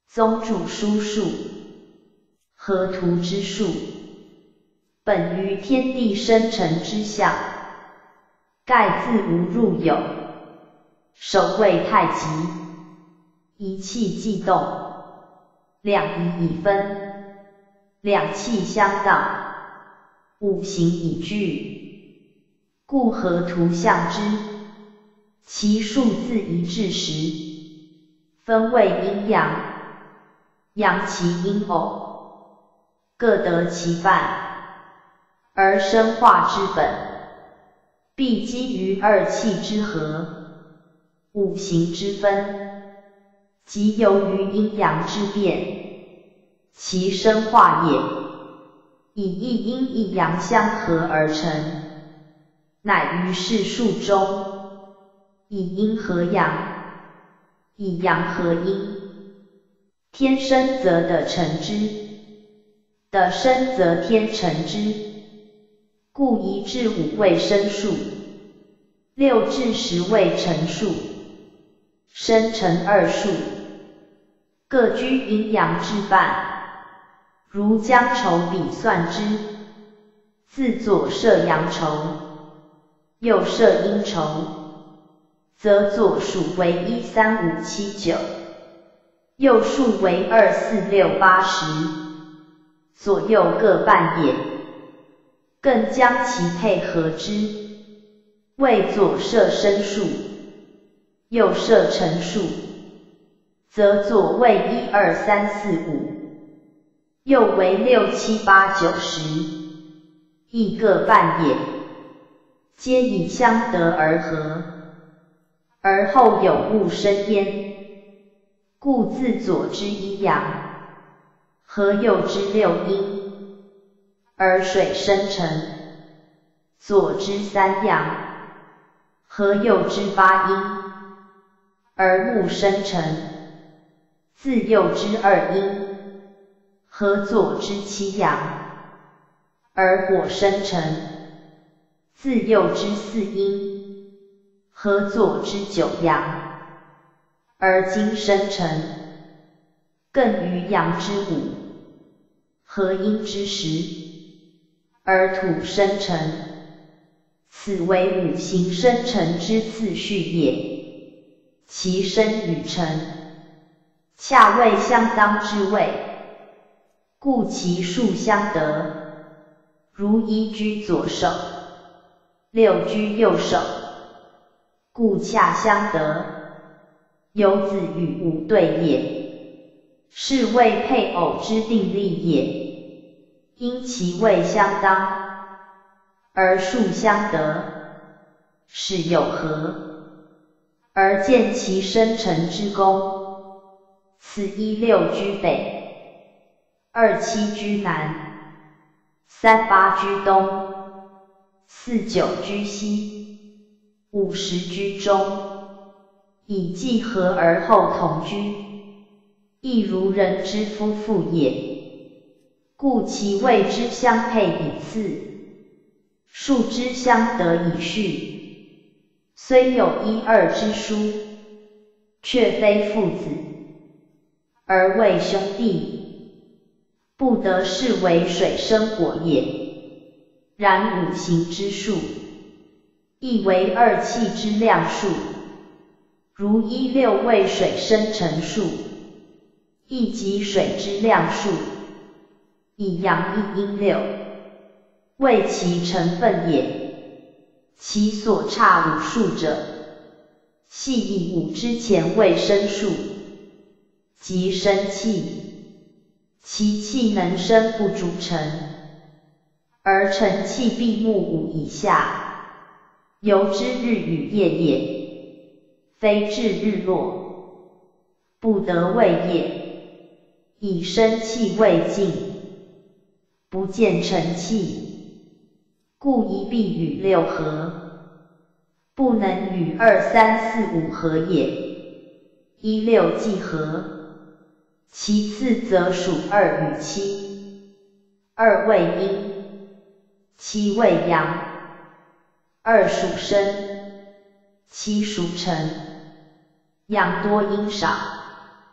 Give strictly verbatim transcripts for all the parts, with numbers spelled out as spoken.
宗主书数，河图之数，本于天地生成之象，盖自无入有，首位太极，一气既动，两仪已分，两气相当，五行已具，故河图象之。其数自一至十，分为阴阳，阳其阴偶，各得其半，而生化之本，必基于二气之和，五行之分，即由于阴阳之变，其生化也，以一阴一阳相合而成，乃于世数中，以阴合阳，以阳合阴，天生则地成之，地生则天成之，故一至五位生数，六至十位成数，生成二数，各居阴阳之半。如将筹笔算之，自左设阳筹，右设阴筹，则左数为一三五七九，右数为二四六八十，左右各半也。更将其配合之，为左设生数，右设成数，则左为一二三四五，右为六七八九十，亦各半也。皆以相得而合，而后有物生焉，故自左之一阳，合右之六阴，而水生成；左之三阳，合右之八阴，而木生成；自右之二阴，合左之七阳，而火生成；自右之四阴，合左之九阳，而金生成；更于阳之五，合阴之十，而土生成。此为五行生成之次序也，其生与成，恰为相当之谓，故其数相得。如一居左手，六居右手，故恰相得。有子与无对也，是谓配偶之定例也。因其位相当，而数相得，使有合，而见其生成之功。此一六居北，二七居南，三八居东，四九居西，五十居中，以既合而后同居，亦如人之夫妇也。故其位之相配以次，数之相得以序。虽有一二之殊，却非父子，而为兄弟，不得视为水生火也。然五行之数，亦为二气之量数，如一六为水生成数，亦即水之量数。以阳一阴六，为其成分也。其所差五数者，系以五之前为生数，即生气。其气能生不足成，而成气必木五以下，由之日与夜也，非至日落，不得为夜，以生气为静，不见成气，故一必与六合，不能与二三四五合也。一六既合，其次则属二与七，二为阴，七为阳，二属生，七属辰，阳多阴少，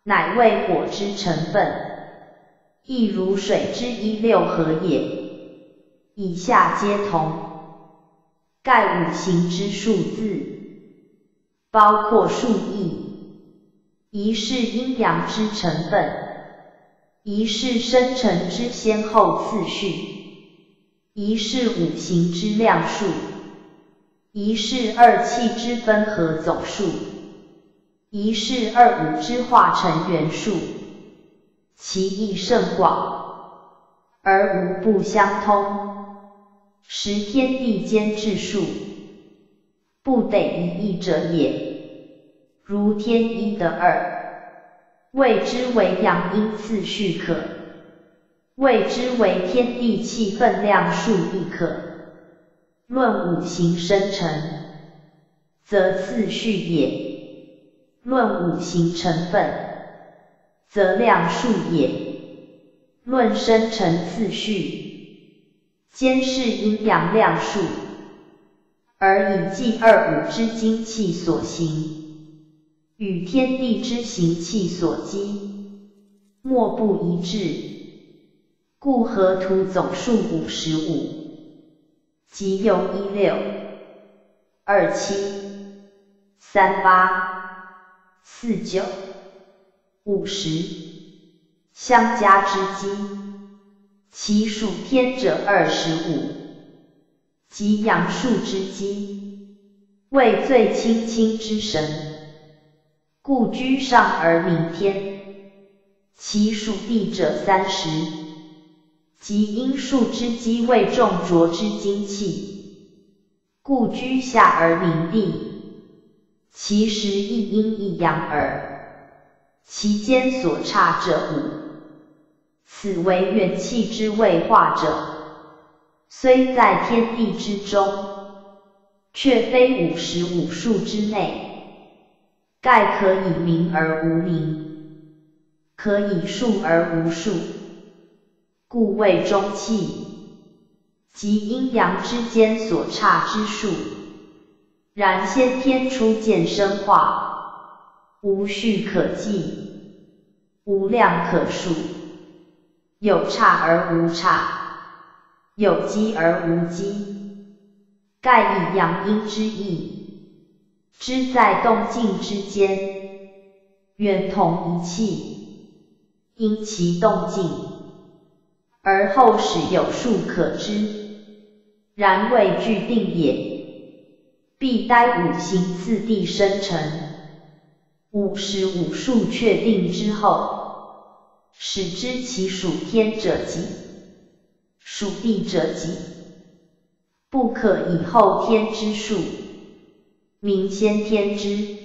乃为火之成分，亦如水之一六合也。以下皆同。盖五行之数字，包括数义，一是阴阳之成分，一是生成之先后次序，一是五行之量数，一是二气之分合总数，一是二五之化成元数，其义甚广，而无不相通。识天地间之数，不得一义者也。如天一得二，谓之为阳阴次序可，谓之为天地气分量数亦可。论五行生成，则次序也；论五行成分，则量数也。论生成次序，兼是阴阳量数，而以计二五之精气所行，与天地之行气所积，莫不一致。故河图总数五十五，即由一六、二七、三八、四九、五十相加之积，其属天者二十五，即阳数之积，为最清清之神，故居上而名天。其属地者三十，即阴数之积，为重浊之精气，故居下而名地。其实一阴一阳耳，其间所差者五。此为元气之谓化者，虽在天地之中，却非五十五数之内。盖可以名而无名，可以数而无数，故谓中气，即阴阳之间所差之数。然先天初见生化，无序可计，无量可数。有差而无差，有积而无积。盖以阳阴之意，知在动静之间，原同一气，因其动静，而后始有数可知。然未具定也，必待五行次第生成，五十五数确定之后，使知其属天者几，属地者几，不可以后天之数，名先天之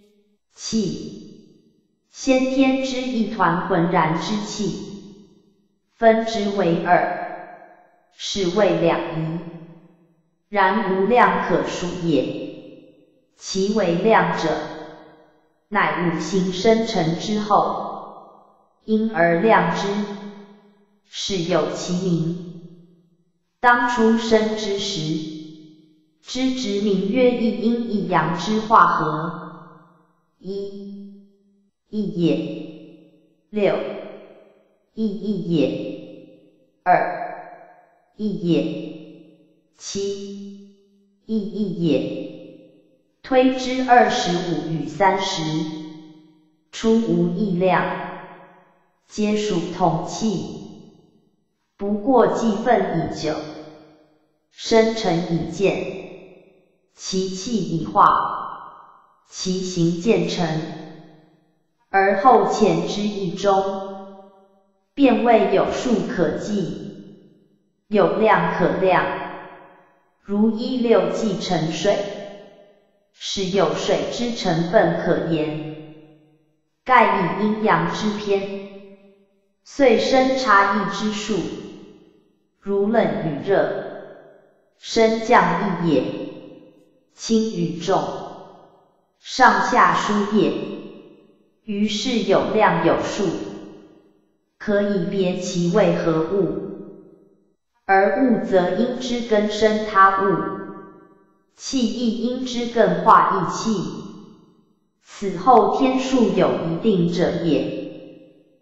气。先天之一团浑然之气，分之为二，是谓两仪。然无量可数也。其为量者，乃五行生成之后，因而量之，是有其名。当初生之时，之直名曰一阴一阳之化合，一一也，六一一也，二一也，七一一也。推之二十五与三十，出无异量，皆属同气，不过计分已久，生成已见，其气已化，其形渐成，而后潜之意中，便谓有数可计，有量可量。如一六计成水，是有水之成分可言。盖以阴阳之偏，遂生差异之数，如冷与热，升降异也，轻与重，上下殊也。于是有量有数，可以别其为何物。而物则因之根生他物，气亦因之更化异气。此后天数有一定者也。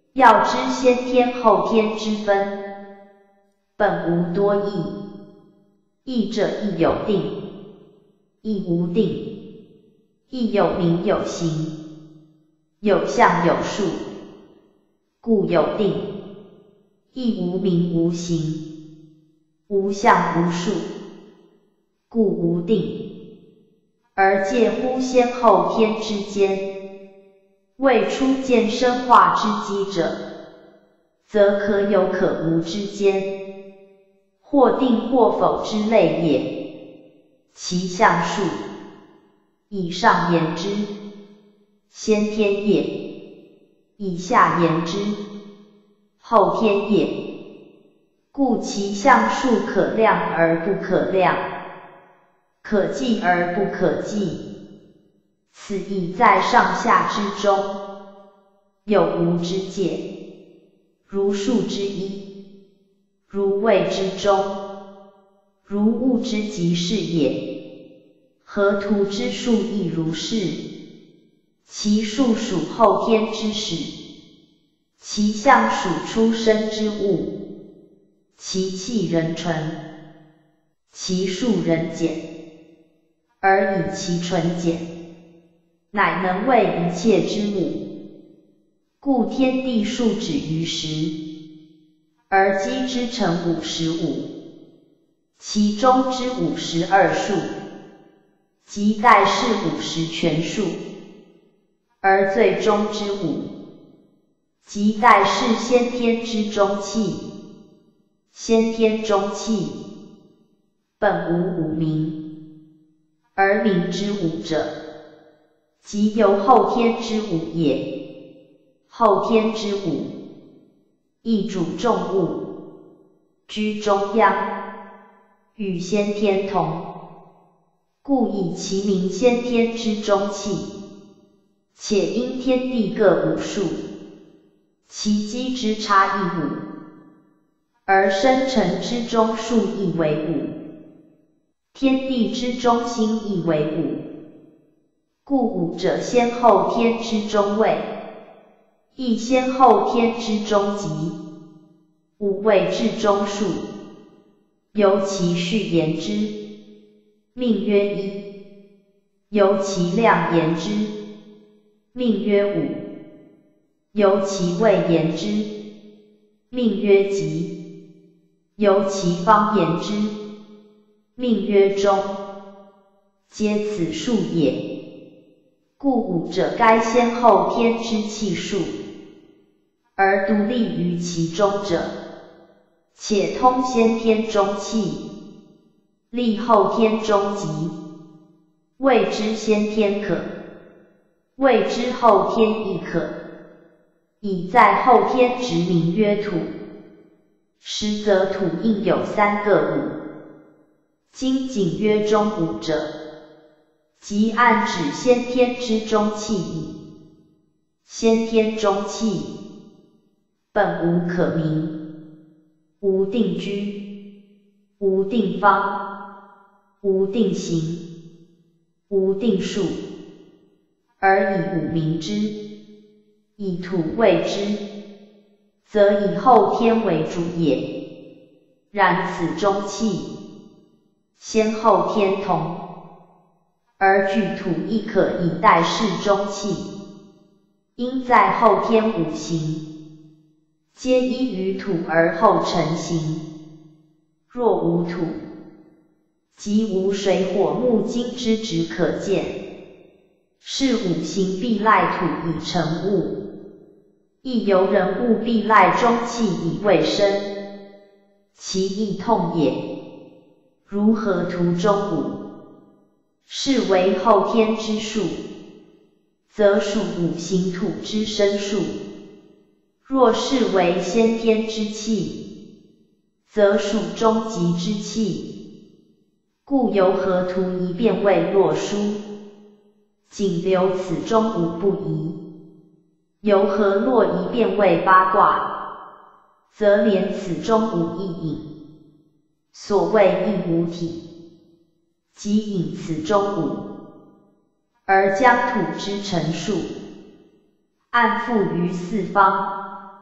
要知先天后天之分，本无多义。义者亦有定，亦无定，亦有名有形，有象有数，故有定，亦无名无形，无象无数，故无定。而介乎先后天之间，未出见生化之机者，则可有可无之间，或定或否之类也。其象数，以上言之，先天也；以下言之，后天也。故其象数可量而不可量，可计而不可计。此亦在上下之中，有无之界，如数之一，如谓之中，如物之极是也。河图之数亦如是，其数属后天之始，其象属出生之物，其气人纯，其数人简，而以其纯简，乃能为一切之母。故天地数止于十，而积之成五十五，其中之五十二数，即代是五十全数，而最终之五，即代是先天之中气。先天中气，本无五名，而名之五者，即由后天之五也。后天之五，亦主重物，居中央，与先天同，故以其名先天之中气。且因天地各五数，其机之差异五，而生成之中数亦为五，天地之中心亦为五。故五者先后天之中位，亦先后天之中极，五谓至中数。由其序言之，命曰一；由其量言之，命曰五；由其位言之，命曰极；由其方言之，命曰中。皆此数也。故五者该先后天之气数，而独立于其中者，且通先天中气，立后天中极，谓之先天可，谓之后天亦可。以在后天直名曰土，实则土应有三个五。今仅曰中五者，即暗指先天之中气矣。先天中气，本无可名，无定居，无定方，无定形，无定数，而以五名之，以土谓之，则以后天为主也。然此中气，先后天同，而具土亦可以代是中气，因在后天五行，皆依于土而后成形。若无土，即无水火木金之质可见，是五行必赖土以成物，亦由人物必赖中气以为生，其意痛也。如河图中五，是为后天之数，则属五行土之生数；若是为先天之气，则属中极之气。故由河图一变为洛书，仅留此中五不移；由河洛一变为八卦，则连此中五亦隐。所谓亦无体，即隐此中五，而将土之成数，暗覆于四方，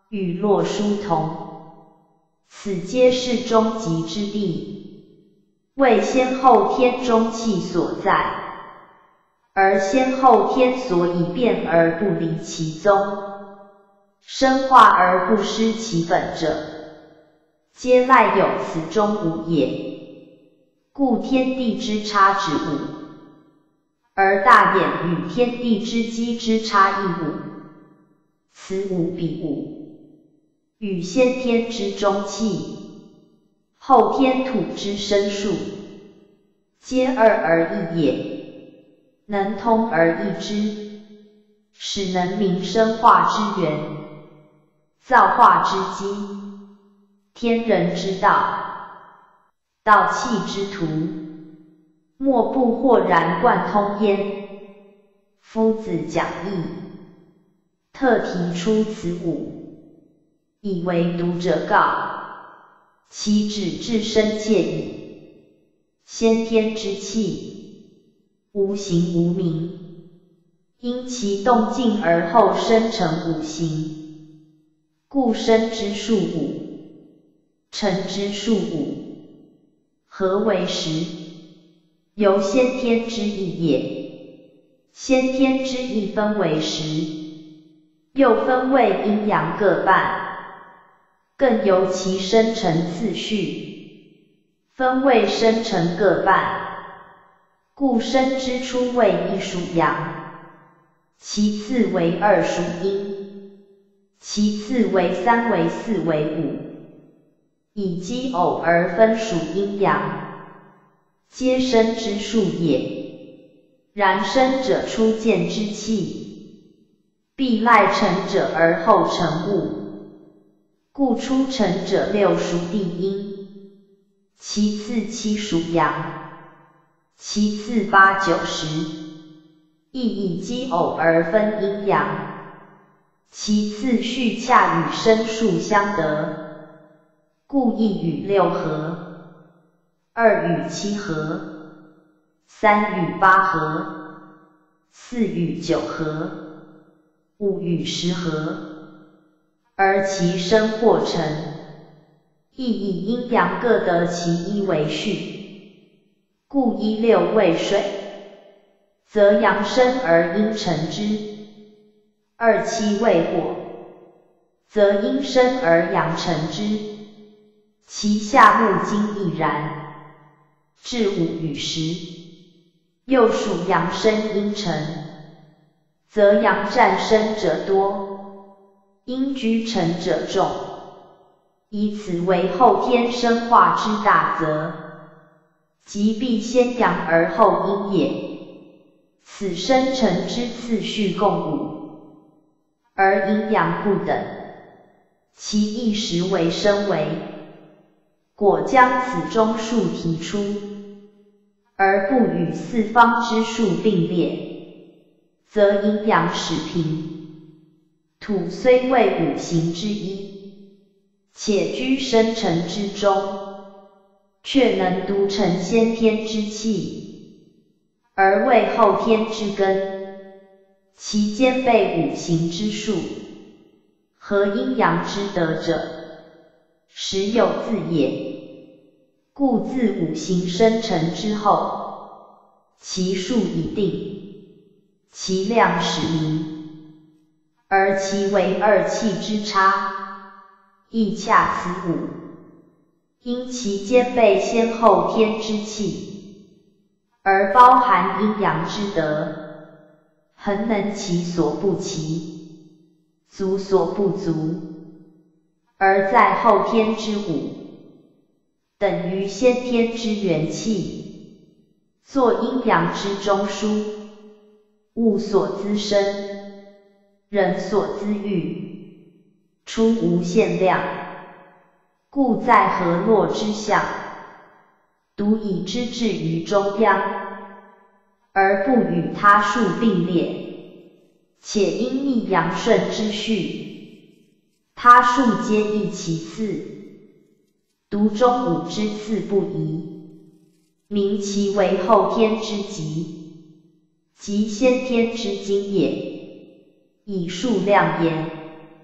与洛书同，此皆是终极之地，为先后天中气所在。而先后天所以变而不离其宗，生化而不失其本者，皆赖有此中无也。故天地之差之无，而大眼与天地之机之差亦无。此无彼无，与先天之中气，后天土之生数，皆二而异也。能通而异之，使能明生化之源，造化之基，天人之道，道气之途，莫不豁然贯通焉。夫子讲义，特提出此五，以为读者告，其旨至深切矣。先天之气，无形无名，因其动静而后生成五行，故生之数五，成之数五。何为实？由先天之意也。先天之意分为实，又分为阴阳各半，更由其生成次序，分为生成各半。故生之初为一属阳，其次为二属阴，其次为三为四为五，以奇偶而分属阴阳，皆生之数也。然生者初见之气，必赖成者而后成物，故初成者六属地阴，其次七属阳，其次八九十，亦以奇偶而分阴阳，其次序恰与生数相得，故一与六合，二与七合，三与八合，四与九合，五与十合，而其生或成，亦以阴阳各得其一为序。故一六为水，则阳生而阴成之；二七为火，则阴生而阳成之。其下木金亦然。至五与十，又属阳生阴成，则阳战生者多，阴居成者众，以此为后天生化之大则，即必先阳而后阴也。此生成之次序共五，而阴阳不等，其一时为生为。果将此中数提出，而不与四方之数并列，则阴阳始平。土虽为五行之一，且居生成之中，却能独成先天之气，而为后天之根。其兼备五行之数，合阴阳之德者，实有自也。故自五行生成之后，其数已定，其量始明，而其为二气之差，亦恰此五。因其兼备先后天之气，而包含阴阳之德，恒能其所不齐，足所不足，而在后天之五，等于先天之元气，作阴阳之中枢，物所滋生，人所滋育，出无限量，故在河洛之象，独以之置于中央，而不与他数并列，且因逆阳顺之序，他数皆依其次，独中五之次不移，名其为后天之极，即先天之精也。以数量言，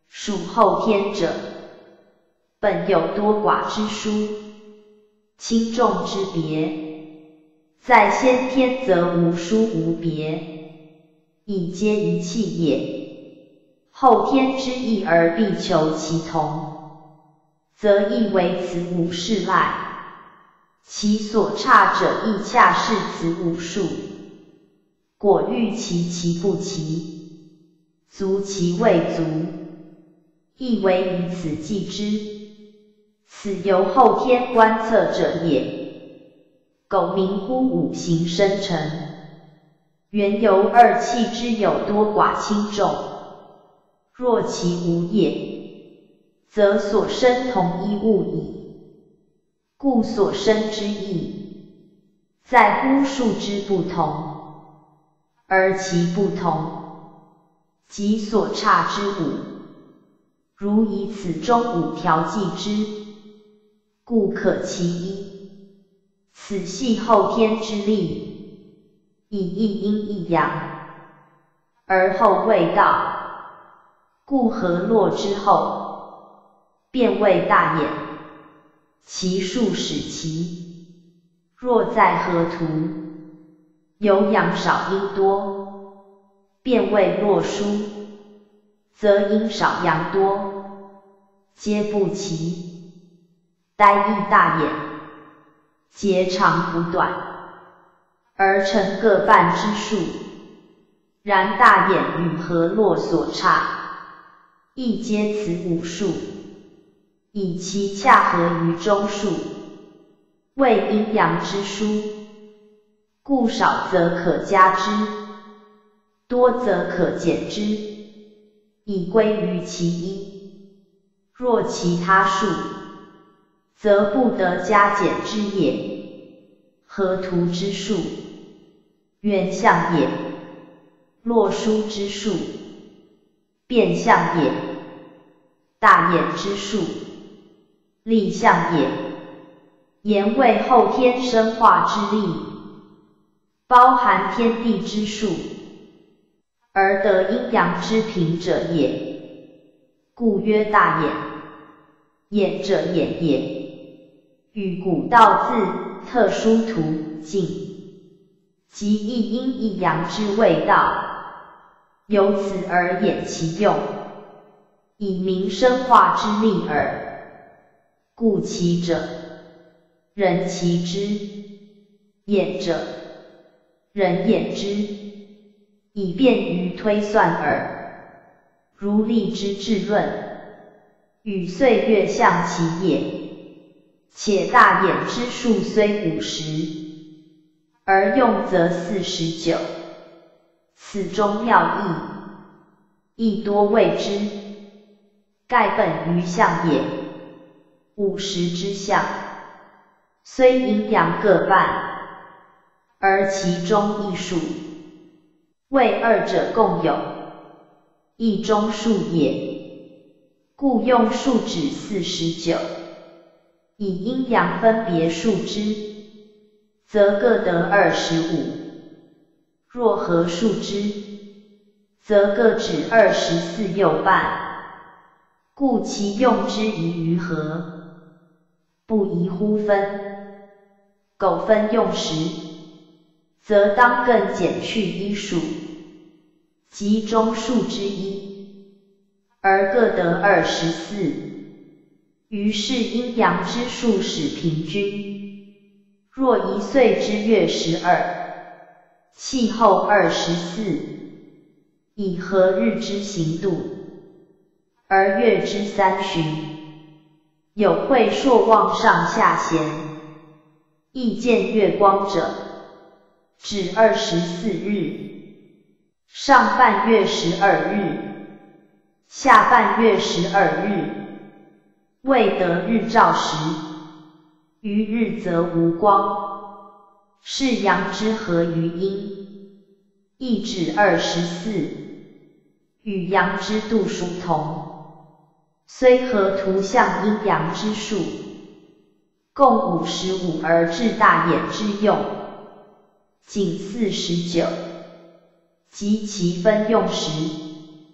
属后天者，本有多寡之殊，轻重之别，在先天则无殊无别，以皆一气也。后天之意而必求其同，则亦为此无事赖。其所差者亦恰是此无数，果欲其其不齐，足其未足，亦为以此计之。此由后天观测者也。苟名乎五行生成，原由二气之有多寡轻重。若其无也，则所生同一物矣。故所生之意，在乎数之不同，而其不同，即所差之五。如以此中五条计之，故可其一。此系后天之力，以一阴一阳，而后未到，故河洛之后，便谓大衍。其数使其，若在河图，有阳少阴多，便谓洛疏，则阴少阳多，皆不齐。单亦大衍，节长补短，而成各半之数。然大衍与河洛所差，亦皆此五数。以其恰合于中数，谓阴阳之殊。故少则可加之，多则可减之，以归于其一。若其他数，则不得加减之也。河图之数，原象也；洛书之数，变象也；大衍之数，立象也。言为后天生化之力，包含天地之数，而得阴阳之平者也。故曰大衍。衍者衍也，与古道字特殊途径，即一阴一阳之谓道，由此而衍其用，以明生化之力耳。故其者，人其之；衍者，人衍之，以便于推算耳。如力之至论，与岁月象其也。且大衍之数虽五十，而用则四十九，此中妙义，亦多谓之。盖本于象也。五十之象，虽阴阳各半，而其中一数，谓二者共有，一中数也。故用数指四十九，以阴阳分别数之，则各得二十五。若合数之，则各指二十四又半。故其用之宜于合，不宜乎分。苟分用时，则当更减去一数，即中数之一，而各得二十四。于是阴阳之数使平均。若一岁之月十二，气候二十四，以合日之行度，而月之三旬。有会朔望上下弦，亦见月光者，指二十四日，上半月十二日，下半月十二日，未得日照时，于日则无光，是阳之合于阴，亦指二十四，与阳之度殊同。虽合图象阴阳之数，共五十五而至大衍之用，仅四十九。及其分用时，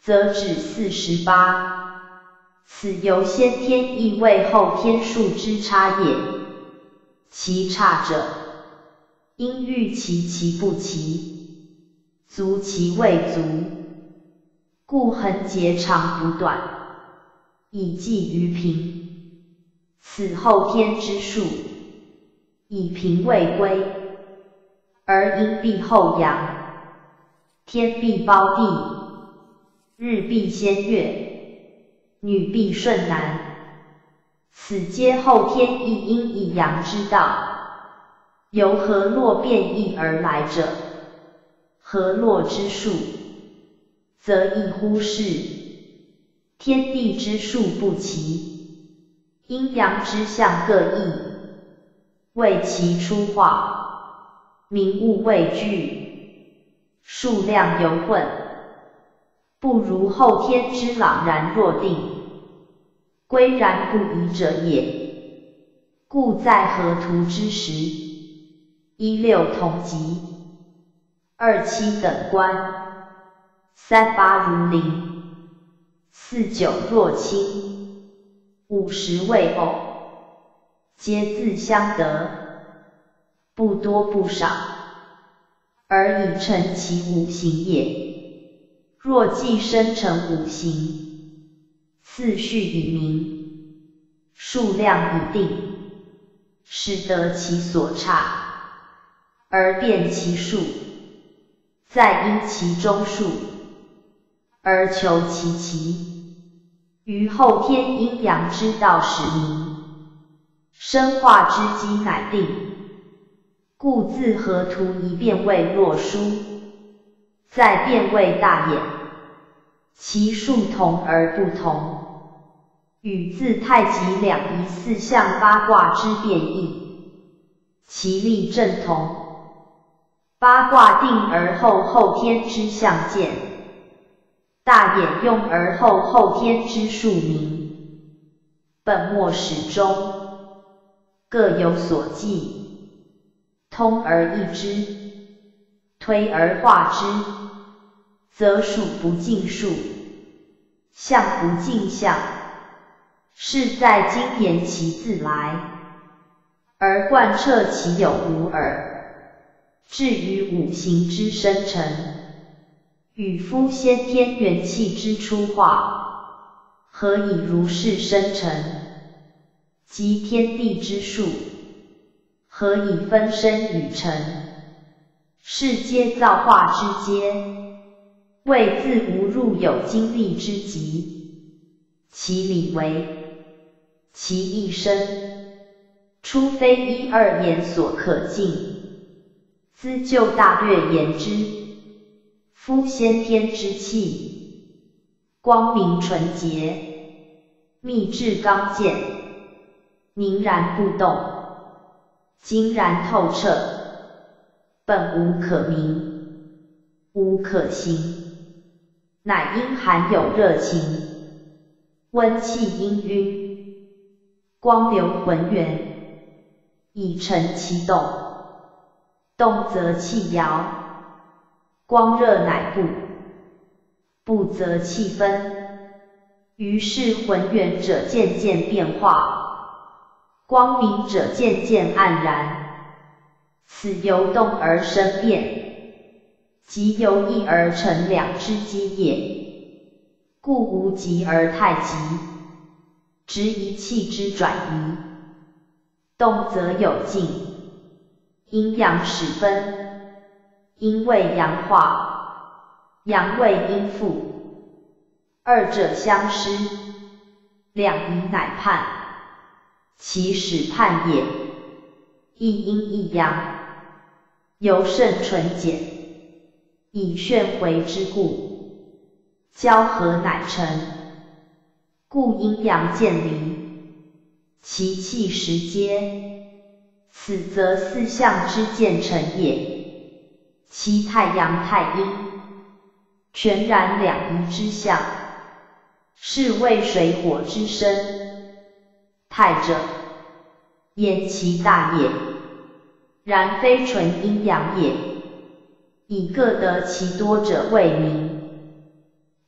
则指四十八。此由先天意为后天数之差也。其差者，因欲其其不齐，足其未足，故横截长补短，以计于平。此后天之数，以平为归，而阴必后阳，天必胞地，日必先月，女必顺男。此皆后天一阴一阳之道。由河洛变异而来者，河洛之数，则亦乎是天地之数不齐，阴阳之象各异，为其出化，名物未具，数量犹混，不如后天之朗然若定，归然不疑者也。故在河图之时，一六同级，二七等官，三八如零，四九若亲，五十为偶，皆自相得，不多不少，而以成其五行也。若既生成五行，次序已明，数量已定，使得其所差，而辨其数，再因其中数，而求其齐，于后天阴阳之道始明，生化之机乃定。故自河图一变为若书，再变为大衍，其数同而不同，与自太极两仪四象八卦之变异，其力正同。八卦定而后后天之象见，大衍用而后后天之数明，本末始终，各有所寄，通而易之，推而化之，则数不尽数，象不尽象，是在精研其自来，而贯彻其有无耳。至于五行之生成，与夫先天元气之出化，何以如是生成？即天地之数，何以分生与成？是皆造化之阶，谓自无入有精力之极。其理为，其一生，初非一二言所可尽。兹就大略言之，夫先天之气，光明纯洁，秘至刚健，凝然不动，精然透彻，本无可名，无可形，乃因含有热情，温气氤氲，光流浑圆，以成其动。动则气摇，光热乃布，布则气分。于是浑圆者渐渐变化，光明者渐渐黯然。此由动而生变，即由一而成两之机也。故无极而太极，执一气之转移。动则有静。阴阳始分，阴为阳化，阳为阴附，二者相失，两仪乃判，其始判也。一阴一阳，由肾纯碱，以旋回之故，交合乃成，故阴阳渐离，其气实皆。此则四象之渐成也，其太阳太阴，全然两仪之象，是谓水火之生。太者，言其大也，然非纯阴阳也，以各得其多者谓名。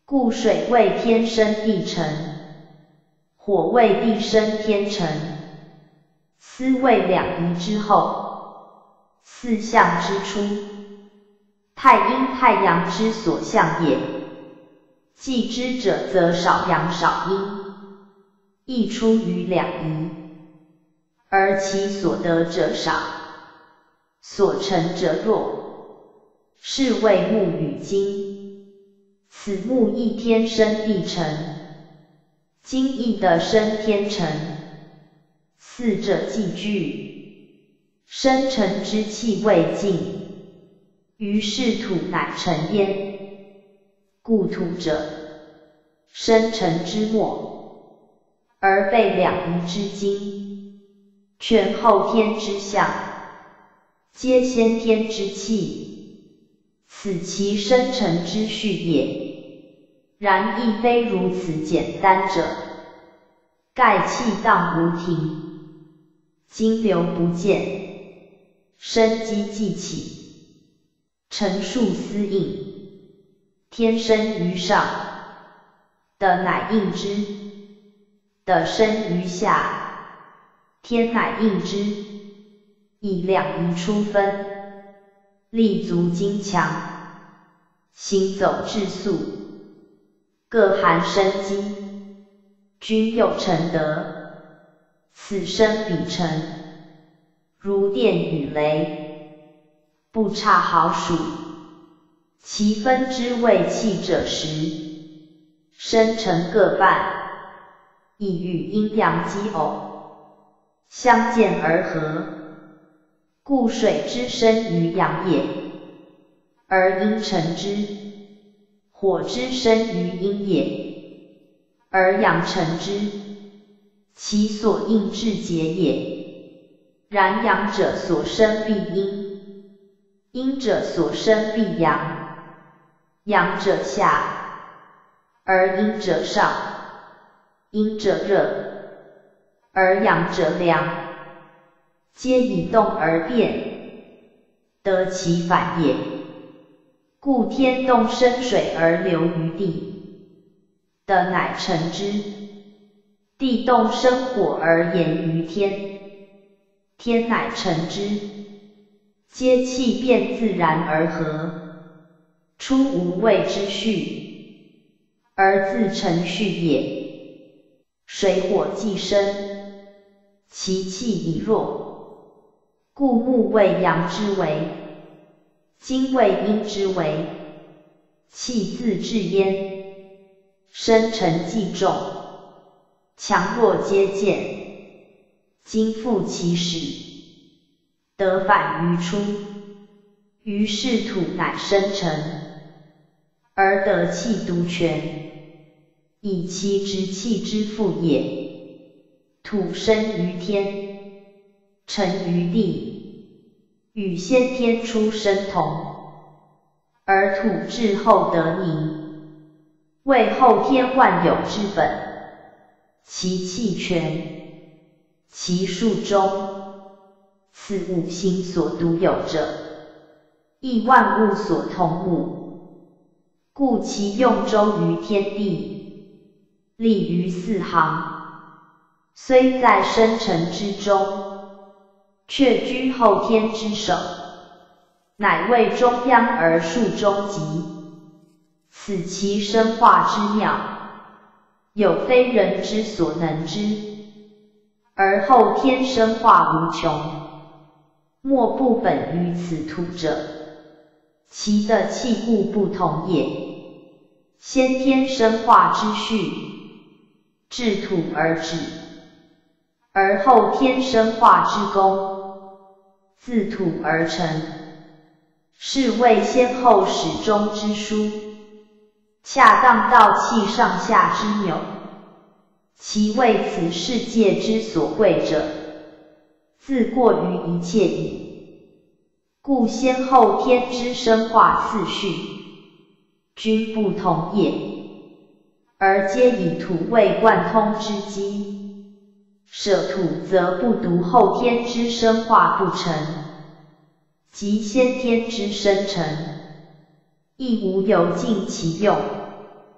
故水为天生地成，火为地生天成，斯谓两仪之后，四象之初。太阴太阳之所象也，继之者则少阳少阴，亦出于两仪，而其所得者少，所成者弱，是谓木与金。此木亦天生地成，金亦得生天成，四者既具，生成之气未尽，于是土乃成焉。故土者，生成之末，而备两仪之精，全后天之象，皆先天之气，此其生成之序也。然亦非如此简单者，盖气荡无停，经流不见，生机既起，成数思应，天生于上，的乃应之，的生于下，天乃应之，以两仪出分，立足精强，行走质速，各含生机，均有成德，此生彼成，如电与雷，不差毫数。其分之谓气者时，生成各半，亦与阴阳奇偶，相见而合，故水之生于阳也，而阴成之；火之生于阴也，而阳成之，其所应至节也。然阳者所生必阴，阴者所生必阳，阳者下，而阴者上，阴者热，而阳者凉，皆以动而变，得其反也。故天动生水而流于地，的乃成之；地动生火而炎于天，天乃成之。皆气变自然而合，出无谓之序，而自成序也。水火既生，其气已弱，故木为阳之为，金为阴之为，气自至焉，生成既重，强弱皆见，今复其始，得反于出，于是土乃生成，而得气独全，以其直气之父也。土生于天，成于地，与先天出生同，而土至后得宁，为后天万有之本。其气全，其数中，此五行所独有者，亦万物所同物，故其用周于天地，立于四行，虽在生成之中，却居后天之首，乃为中央而数中极，此其生化之妙，有非人之所能知，而后天生化无穷，莫不本于此土者，其的气故不同也。先天生化之序，至土而止，而后天生化之功，自土而成，是谓先后始终之殊，恰当道气上下之纽，其为此世界之所贵者，自过于一切矣。故先后天之生化次序，均不同也，而皆以土为贯通之基，舍土则不独后天之生化不成，即先天之生成，亦无有尽其用，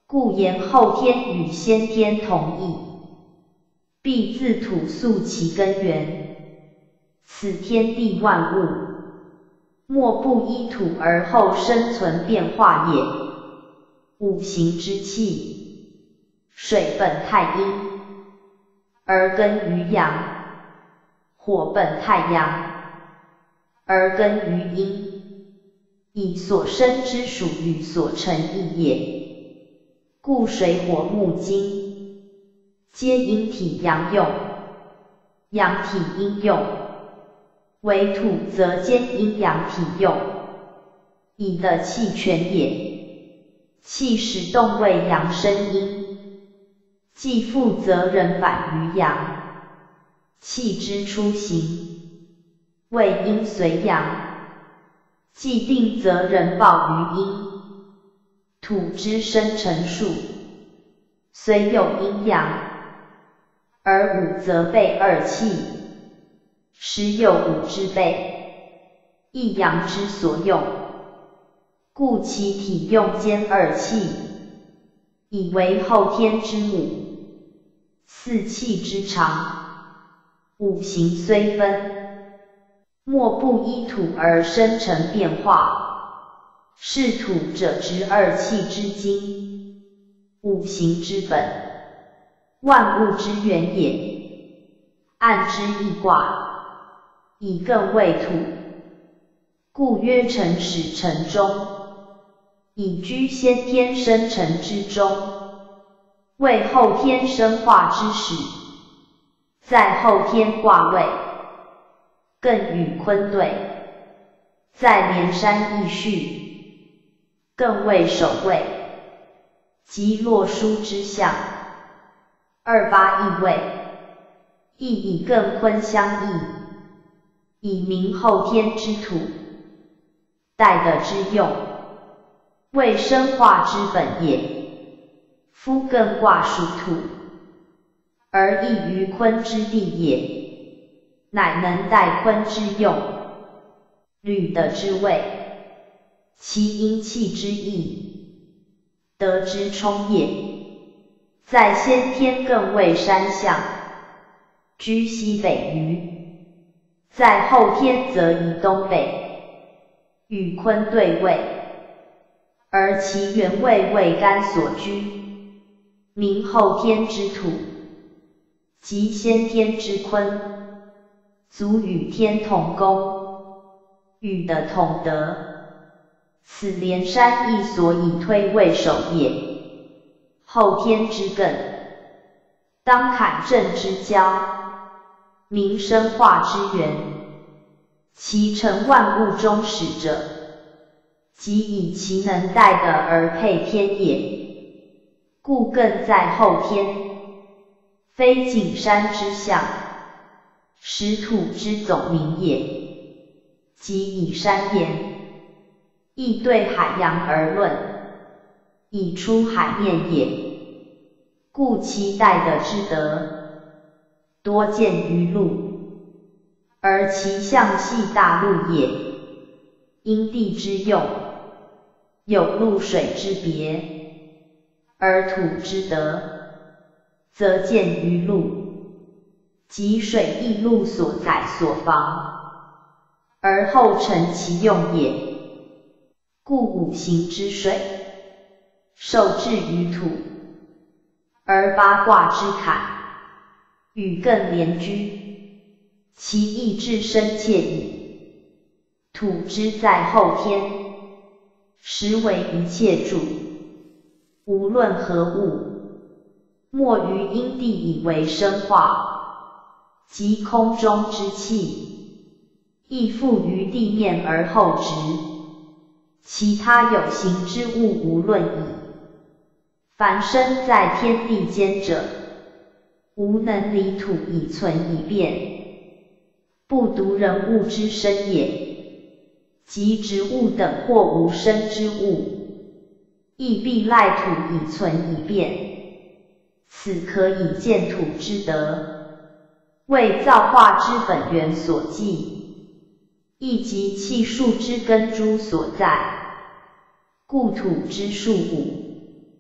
故言后天与先天同义，必自土溯其根源。此天地万物，莫不依土而后生存变化也。五行之气，水本太阴，而根于阳；火本太阳，而根于阴，以所生之属与所成义也。故水火木金，皆阴体阳用，阳体阴用，为土则兼阴阳体用，以的气全也。气使动为阳生阴，既复则人反于阳，气之出行，为阴随阳，既定则人报于阴。土之生成数，虽有阴阳，而五则备二气，实有五之备，一阳之所用，故其体用兼二气，以为后天之母，四气之长。五行虽分，莫不依土而生成变化，是土者之二气之精，五行之本，万物之源也。按之易卦，以艮为土，故曰辰始成中，以居先天生成之中，为后天生化之始。在后天卦位，艮与坤对，在连山易序，艮为首位，即洛书之象。二八易位，亦以艮坤相异，以明后天之土，待的之用，为生化之本也。夫艮卦属土，而益于坤之地也，乃能待坤之用，履的之位，其阴气之意，德之冲也。在先天艮为山象，居西北隅；在后天则移东北，与坤对位，而其原位为干所居，明后天之土，即先天之坤，足与天同宫，与的同德。此连山易所以推为首也。后天之艮，当坎震之交，明生化之源，其成万物中始者，即以其能待的而配天也。故艮在后天，非景山之象，实土之总名也。即以山言，亦对海洋而论，以出海面也。故其待的之德，多见于陆，而其象系大陆也。因地之用，有陆水之别，而土之德，则见于陆，即水亦陆所载所防，而后成其用也。故五行之水，受制于土，而八卦之坎，与艮连居，其意志深切矣。土之在后天，实为一切主，无论何物，莫于因地以为生化，即空中之气，亦附于地面而后直。其他有形之物无论矣。凡生在天地间者，无能离土以存以变，不独人物之生也。即植物等或无生之物，亦必赖土以存以变。此可以见土之德，为造化之本源所寄，亦即气数之根诸所在。故土之数五，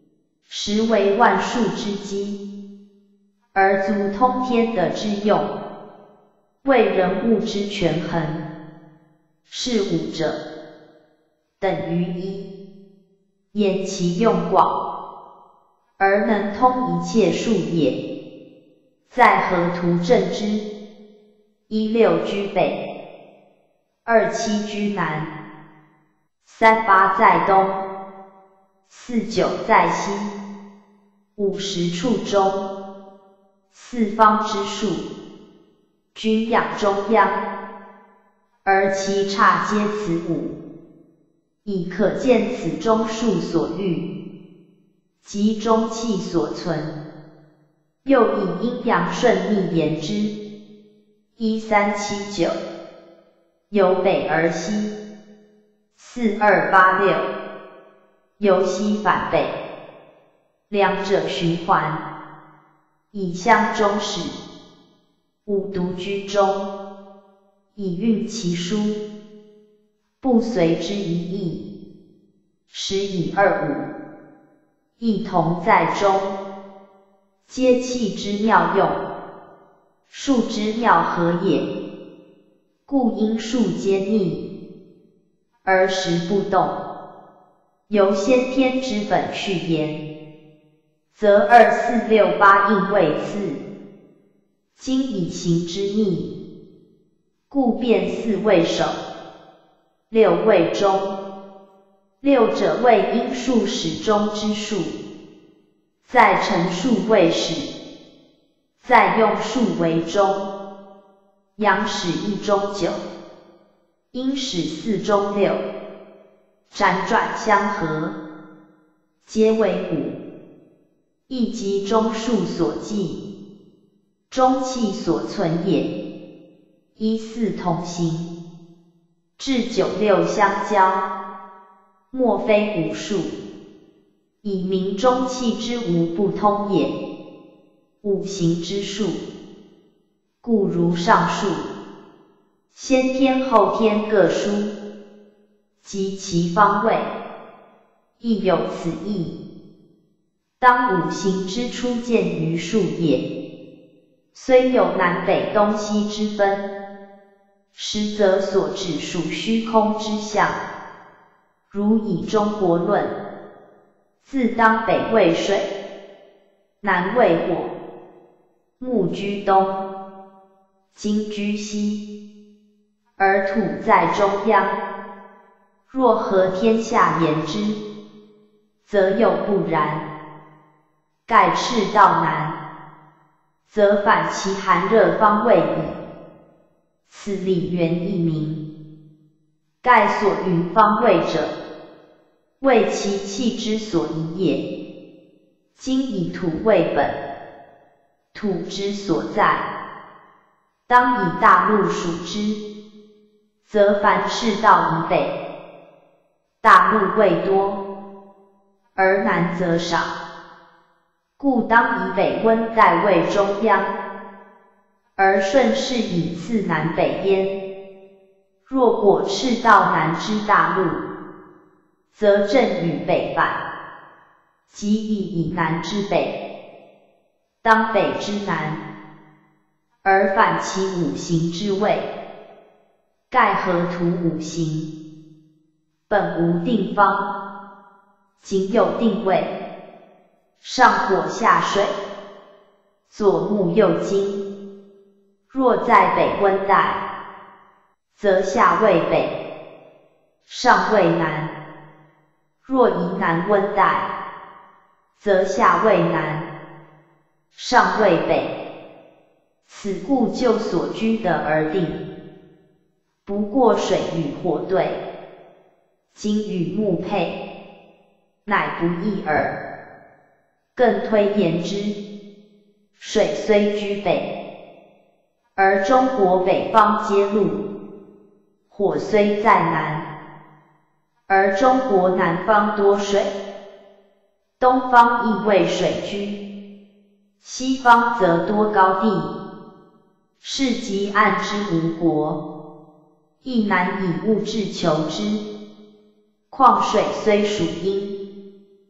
实为万数之基，而足通天的之用，为人物之权衡。是五者，等于一，言其用广，而能通一切数也。在河图正之，一六居北，二七居南，三八在东，四九在西，五十处中，四方之数，均养中央。而其差皆此五，以可见此中数所欲，即中气所存。又以阴阳顺逆言之，一三七九，由北而西，四二八六，由西反北，两者循环，以相中始。五独居中，以运其殊，不随之一义，十以二五，亦同在中，皆气之妙用，数之妙合也。故因数皆逆，而时不动。由先天之本序言，则二四六八应为次，今以行之逆，故变四为首，六为中。六者为因数始终之数，在陈数为始，在用数为中，阳始一中九，阴始四中六，辗转相合，皆为五，亦即中数所记，中气所存也。一四同行，至九六相交，莫非五数，以明中气之无不通也。五行之数，故如上述，先天后天各殊，及其方位，亦有此意。当五行之初见于数也，虽有南北东西之分，实则所指属虚空之象。如以中国论，自当北为水，南为火，木居东，金居西，而土在中央。若合天下言之，则又不然。盖赤道南，则反其寒热方位矣。此理原亦明。盖所云方位者，为其气之所宜也。今以土为本，土之所在，当以大陆属之，则凡赤道以北，大陆未多，而南则少，故当以北温带为中央，而顺势以次南北焉。若果赤道南之大陆，则正与北反，即以以南之北，当北之南，而反其五行之位。盖河图五行，本无定方，仅有定位，上火下水，左木右金。若在北温带，则下为北，上为南；若宜南温带，则下为南，上为北。此故就所居得而定。不过水与火对，金与木配，乃不易耳。更推言之，水虽居北，而中国北方皆陆；火虽在南，而中国南方多水。东方亦为水居，西方则多高地，是即暗之无国，亦难以物质求之。况水虽属阴，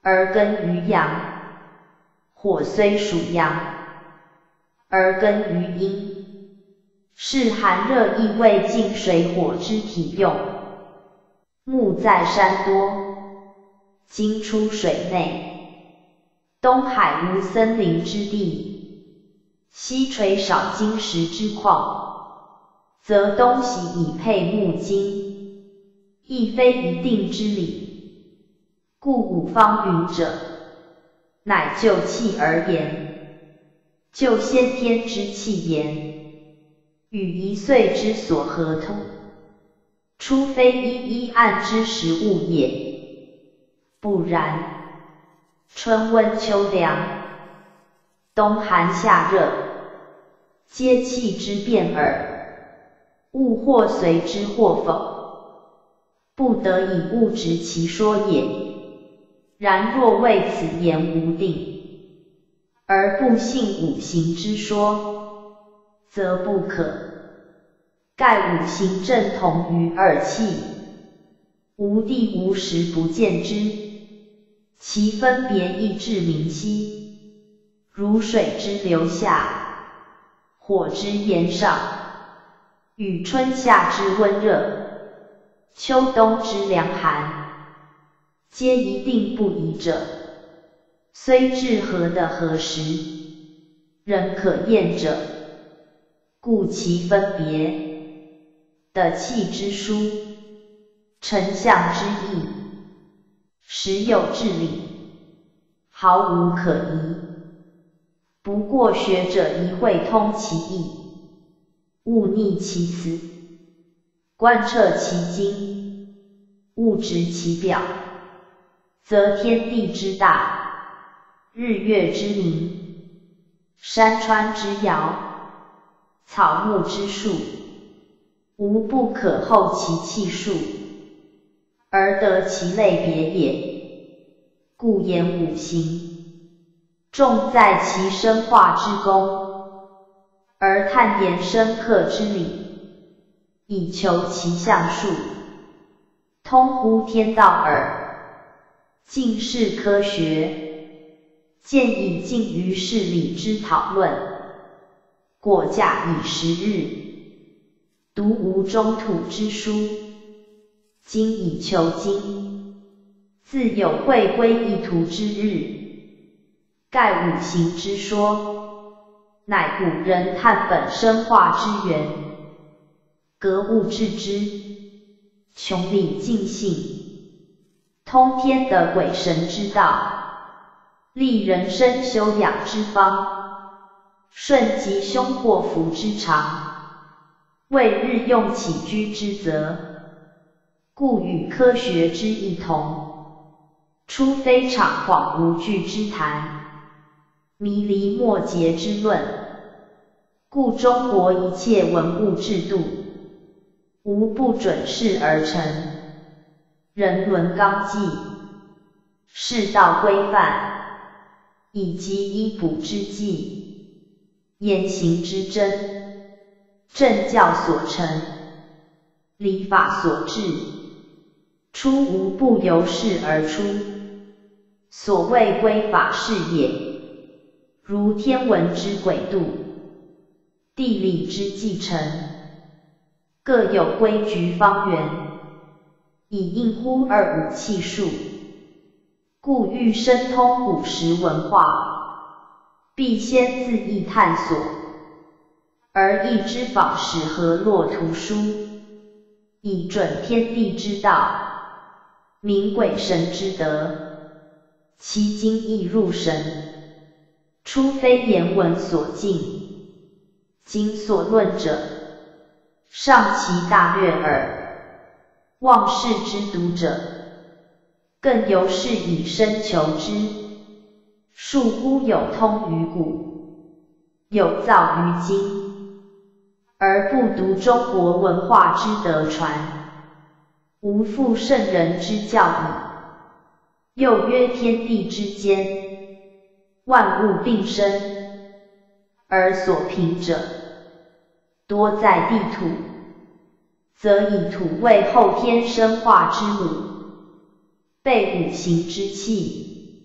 而根于阳，火虽属阳，而根于阴，是寒热易为进水火之体用。木在山多，金出水内，东海无森林之地，西垂少金石之矿，则东西以配木金，亦非一定之理。故五方云者，乃就气而言，就先天之气言，与一岁之所合通，除非一一按之食物也，不然，春温秋凉，冬寒夏热，皆气之变耳，物或随之或否，不得以物质其说也。然若为此言无定，而不信五行之说，则不可。盖五行正同于二气，无地无时不见之，其分别亦至明晰，如水之流下，火之炎上，与春夏之温热，秋冬之凉寒，皆一定不移者，虽至何的何时，仍可验者，故其分别的气之殊，丞相之意，实有至理，毫无可疑。不过学者宜会通其意，勿逆其辞，观彻其经，勿执其表，则天地之大，日月之明，山川之遥，草木之数，无不可候其气数，而得其类别也。故言五行，重在其生化之功，而探言生克之理，以求其象数，通乎天道耳。尽是科学，见以尽于事理之讨论，果假以时日，独无中土之书，今以求经，自有会归一途之日。盖五行之说，乃古人探本生化之源，格物致知，穷理尽性，通天的鬼神之道，立人生修养之方，顺吉凶祸福之常，为日用起居之责，故与科学之异同，出非常恍无据之谈，迷离末节之论。故中国一切文物制度，无不准事而成，人伦纲纪，世道规范，以及医卜之计，言行之真，政教所成，礼法所致，出无不由是而出，所谓归法是也。如天文之纬度，地理之继承，各有规矩方圆，以应乎二五气数。故欲深通古时文化，必先自意探索，而易之访史和洛图书，以准天地之道，明鬼神之德，其经亦入神，出非言文所尽。今所论者，尚其大略耳。望世之读者，更由是以身求之，庶乎有通于古，有造于今，而不读中国文化之德传，无负圣人之教义。又曰天地之间，万物并生，而所凭者，多在地土，则以土为后天生化之母，被五行之气，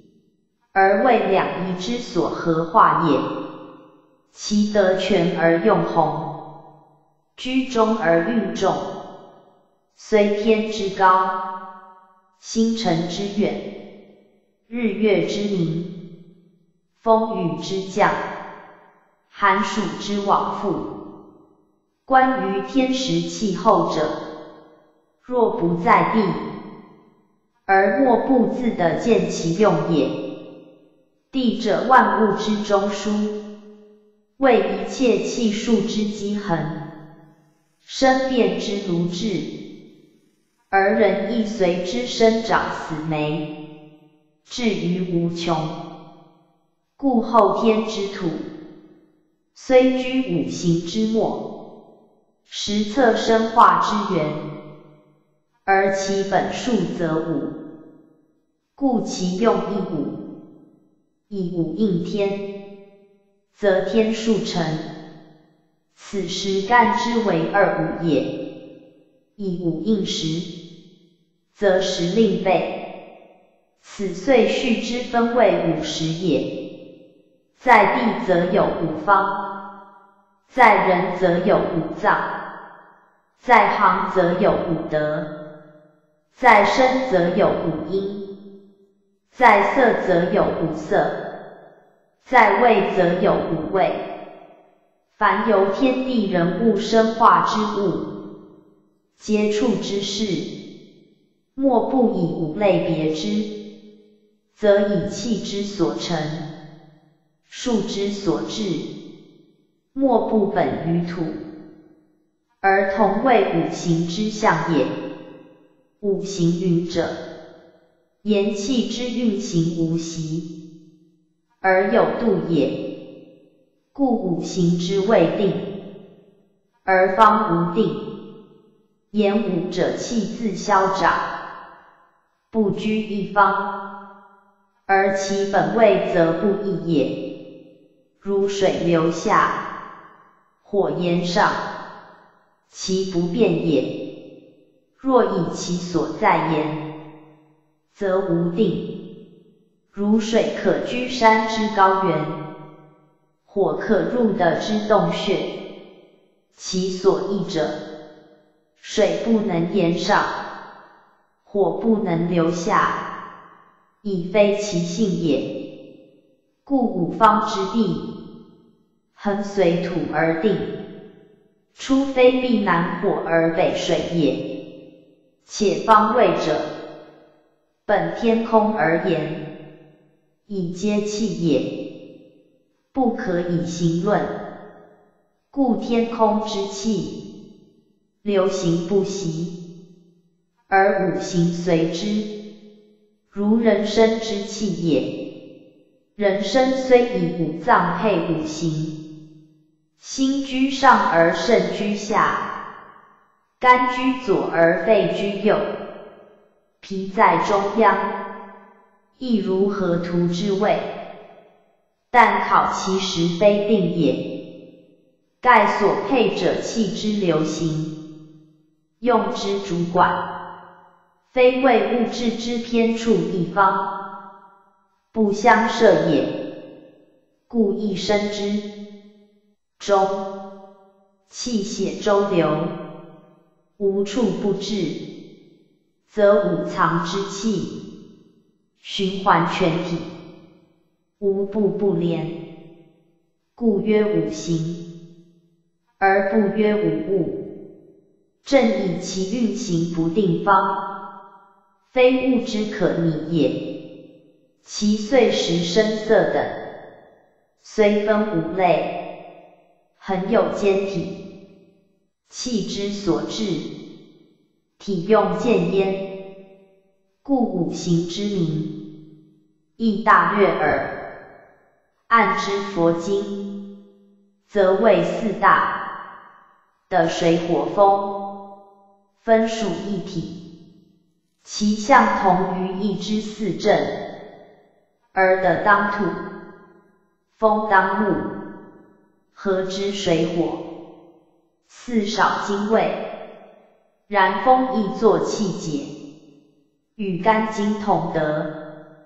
而为两仪之所合化也。其得权而用宏，居中而运重，虽天之高，星辰之远，日月之明，风雨之降，寒暑之往复，关于天时气候者，若不在地，而莫不自得见其用也。地者万物之中枢，为一切气数之基衡，生变之炉质，而人亦随之生长死霉，至于无穷。故后天之土，虽居五行之末，实测生化之源，而其本数则五，故其用亦五。以五应天，则天数成，此时干之为二五也。以五应时，则时令备，此岁序之分为五十也。在地则有五方，在人则有五脏，在行则有五德，在声则有五音，在色则有五色，在味则有五味。凡由天地人物生化之物，接触之事，莫不以五类别之，则以气之所成，数之所至，莫不本于土，而同为五行之象也。五行云者，言气之运行无息，而有度也。故五行之谓定，而方无定。言五者，气自消长，不居一方，而其本位则不异也。如水流下，火炎上，其不变也。若以其所在言，则无定。如水可居山之高原，火可入地之洞穴，其所异者，水不能延上，火不能流下，已非其性也。故五方之地，恒随土而定，除非避南火而北水也。且方位者，本天空而言，以接气也，不可以行论。故天空之气，流行不息，而五行随之，如人身之气也。人身虽以五脏配五行，心居上而肾居下，肝居左而肺居右，脾在中央，亦如河图之谓。但考其实非定也。盖所配者气之流行，用之主管，非为物质之偏处一方，不相涉也。故一生之中，气血周流，无处不至，则五藏之气循环全体，无不不连。故曰五行，而不曰五物。正以其运行不定方，非物之可拟也。其岁时声色等，虽分五类，恒有间体，气之所至，体用见焉。故五行之名，亦大略耳。按之佛经，则谓四大，的水火风，分属一体，其相同于一之四正，而得当土，风当木，和之水火，四少精卫。然风亦作气节，与肝经同德，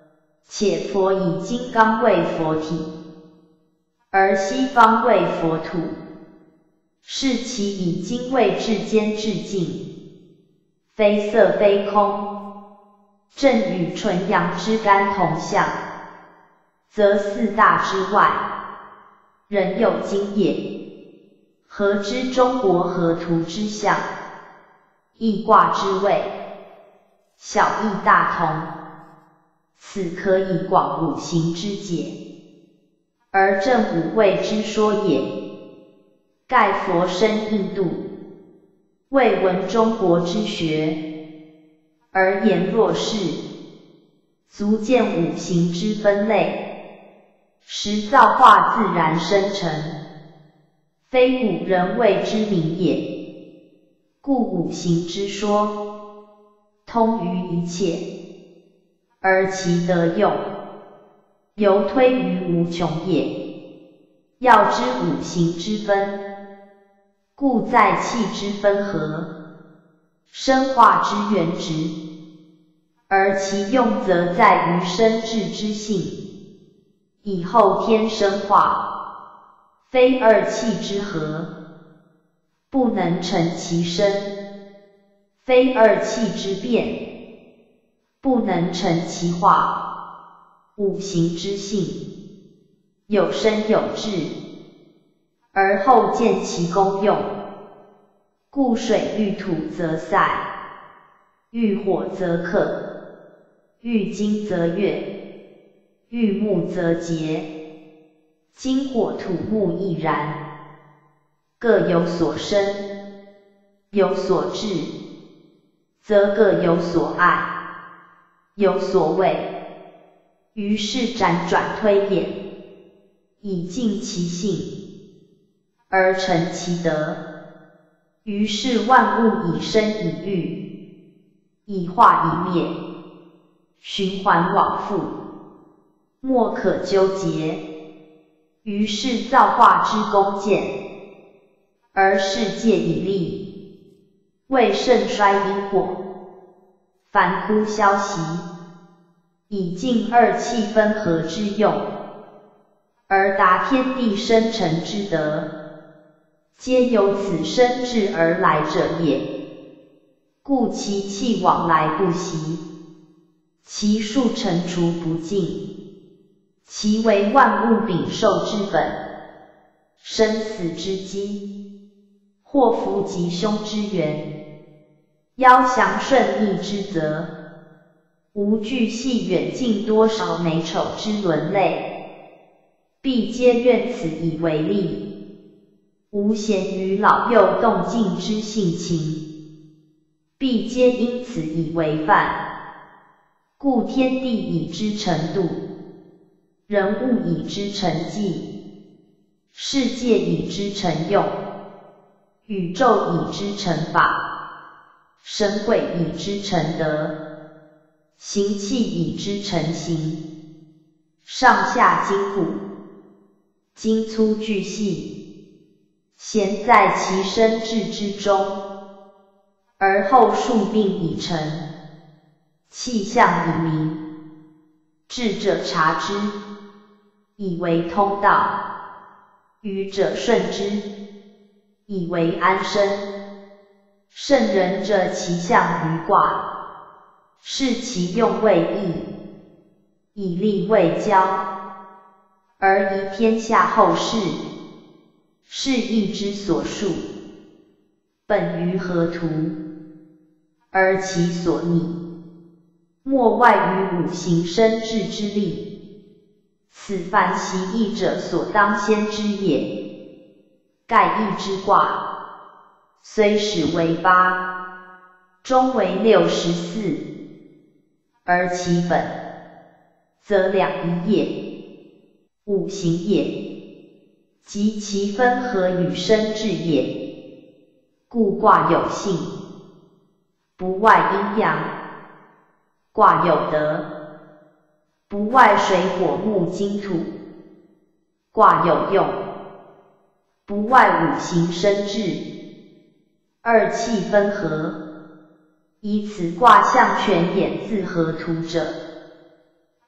且佛以金刚为佛体，而西方为佛土，是其以精为至坚至净，非色非空，正与纯阳之干同相，则四大之外，仍有精也。何知中国河图之象，易卦之位，小易大同，此可以广五行之解，而正五位之说也。盖佛生印度，未闻中国之学，而言若是，足见五行之分类，实造化自然生成，非古人谓之名也。故五行之说，通于一切，而其得用，犹推于无穷也。要知五行之分，故在气之分合，生化之原质，而其用则在于生质之性，以后天生化，非二气之合，不能成其身；非二气之变，不能成其化。五行之性，有生有质，而后见其功用。故水遇土则塞，遇火则克，遇金则月，遇木则结。金火土木亦然，各有所生，有所至，则各有所爱，有所畏。于是辗转推演，以尽其性，而成其德。于是万物以生以育，以化以灭，循环往复，莫可纠结。于是造化之功渐，而世界以立，为盛衰因果，凡枯消息，以尽二气分合之用，而达天地生成之德，皆由此生至而来者也。故其气往来不息，其数乘除不尽，其为万物禀受之本，生死之基，祸福吉凶之源，夭祥顺逆之则，无巨细远近多少美丑之伦类，必皆愿此以为例。无贤于老幼动静之性情，必皆因此以为范。故天地以之程度，人物以之成纪，世界以之成用，宇宙以之成法，神鬼以之成德，行气以之成形，上下筋骨，精粗巨细，咸在其身质之中，而后数病已成，气象已明，智者察之，以为通道；愚者顺之，以为安身。圣人者其象于卦，视其用为义，以利为交，而宜天下后世，是义之所述，本于河图，而其所拟，莫外于五行生制之力，此凡习义者所当先知也。盖义之卦，虽始为八，终为六十四，而其本，则两仪也，五行也。即其分合与生制也。故卦有性，不外阴阳；卦有德，不外水火木金土；卦有用，不外五行生制。二气分合，以此卦象全演自河图者，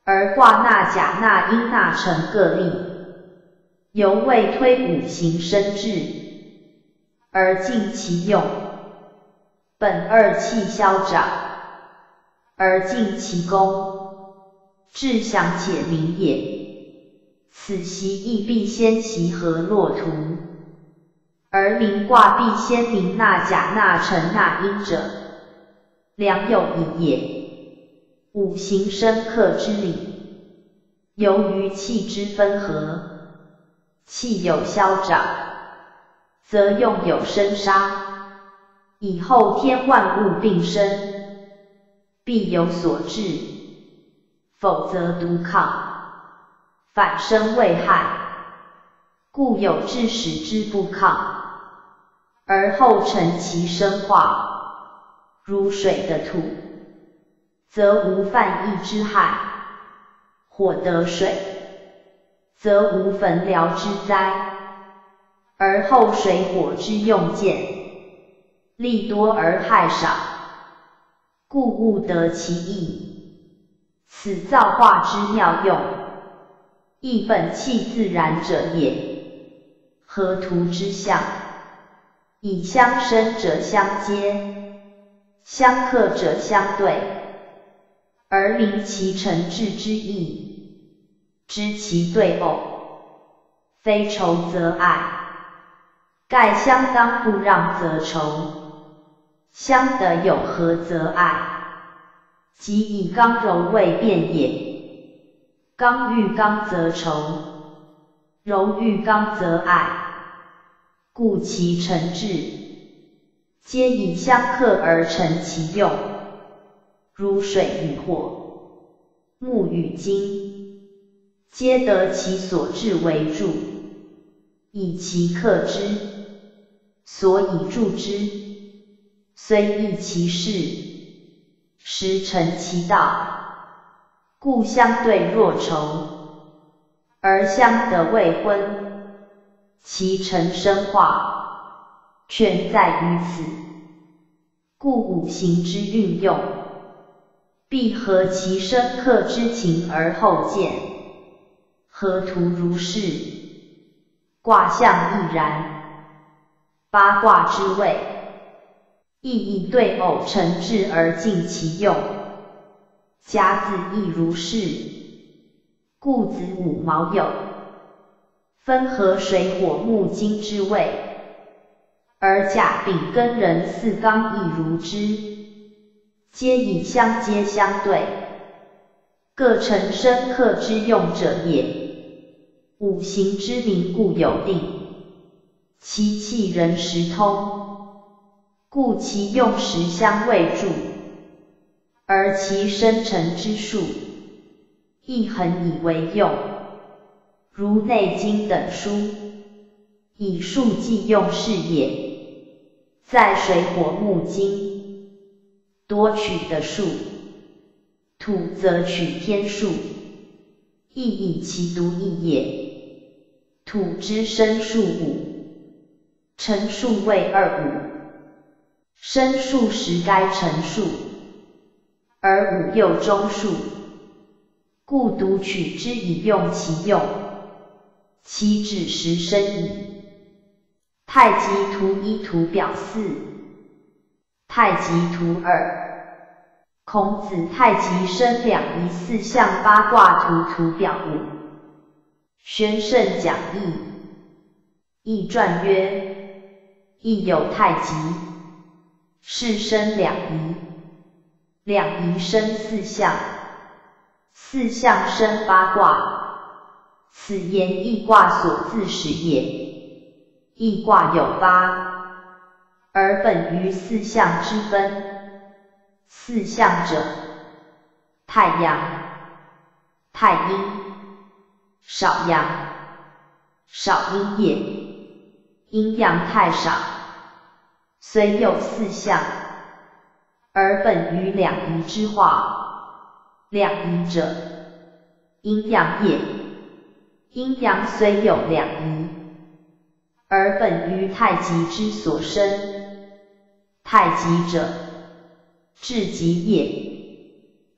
而卦纳甲纳阴纳成各例，犹未推五行生制，而尽其用。本二气消长，而尽其功，至详且明也。此习亦必先其合络图，而明卦必先明纳甲纳辰纳阴者，良有一也。五行生克之理，由于气之分合，气有消长，则用有生杀。以后天万物并生，必有所至，否则独抗，反生未害。故有至始之不抗，而后成其生化，如水的土，则无犯疫之害；火得水，则无焚燎之灾。而后水火之用见，利多而害少，故物得其意。此造化之妙用，亦本气自然者也。合图之象，以相生者相接，相克者相对，而明其成制之意，知其对偶，非仇则爱。盖相当不让则仇，相得有合则爱，即以刚柔为变也。刚遇刚则仇，柔遇刚则爱，故其成制，皆以相克而成其用。如水与火，木与金，皆得其所制为助，以其克之，所以助之，虽异其事，实成其道。故相对若仇，而相得未婚，其成生化，全在于此。故五行之运用，必合其生克之情而后见。合图如是，卦象亦然。八卦之谓，亦以对偶成制而尽其用。甲子亦如是，故子午卯酉，分合水火木金之谓，而甲丙庚壬巳刚亦如之，皆以相接相对，各成生克之用者也。五行之名故有定，其气人时通，故其用时相为助，而其生成之术，亦恒以为用。如《内经》等书，以数计用事也。在水火木金，多取的数，土则取天数，亦以其独异也。土之生数五，成数为二五，生数时该成数，而五又中数，故独取之以用其用，其指时生矣。太极图一图表四，太极图二。孔子太极生两仪四象八卦图图表五。宣圣讲义，义传曰：亦有太极，是生两仪，两仪生四象，四象生八卦。此言易卦所自始也。易卦有八，而本于四象之分。四象者，太阳、太阴、少阳、少阴也。阴阳太少，虽有四象，而本于两仪之化。两仪者，阴阳也。阴阳虽有两仪，而本于太极之所生。太极者，至极也。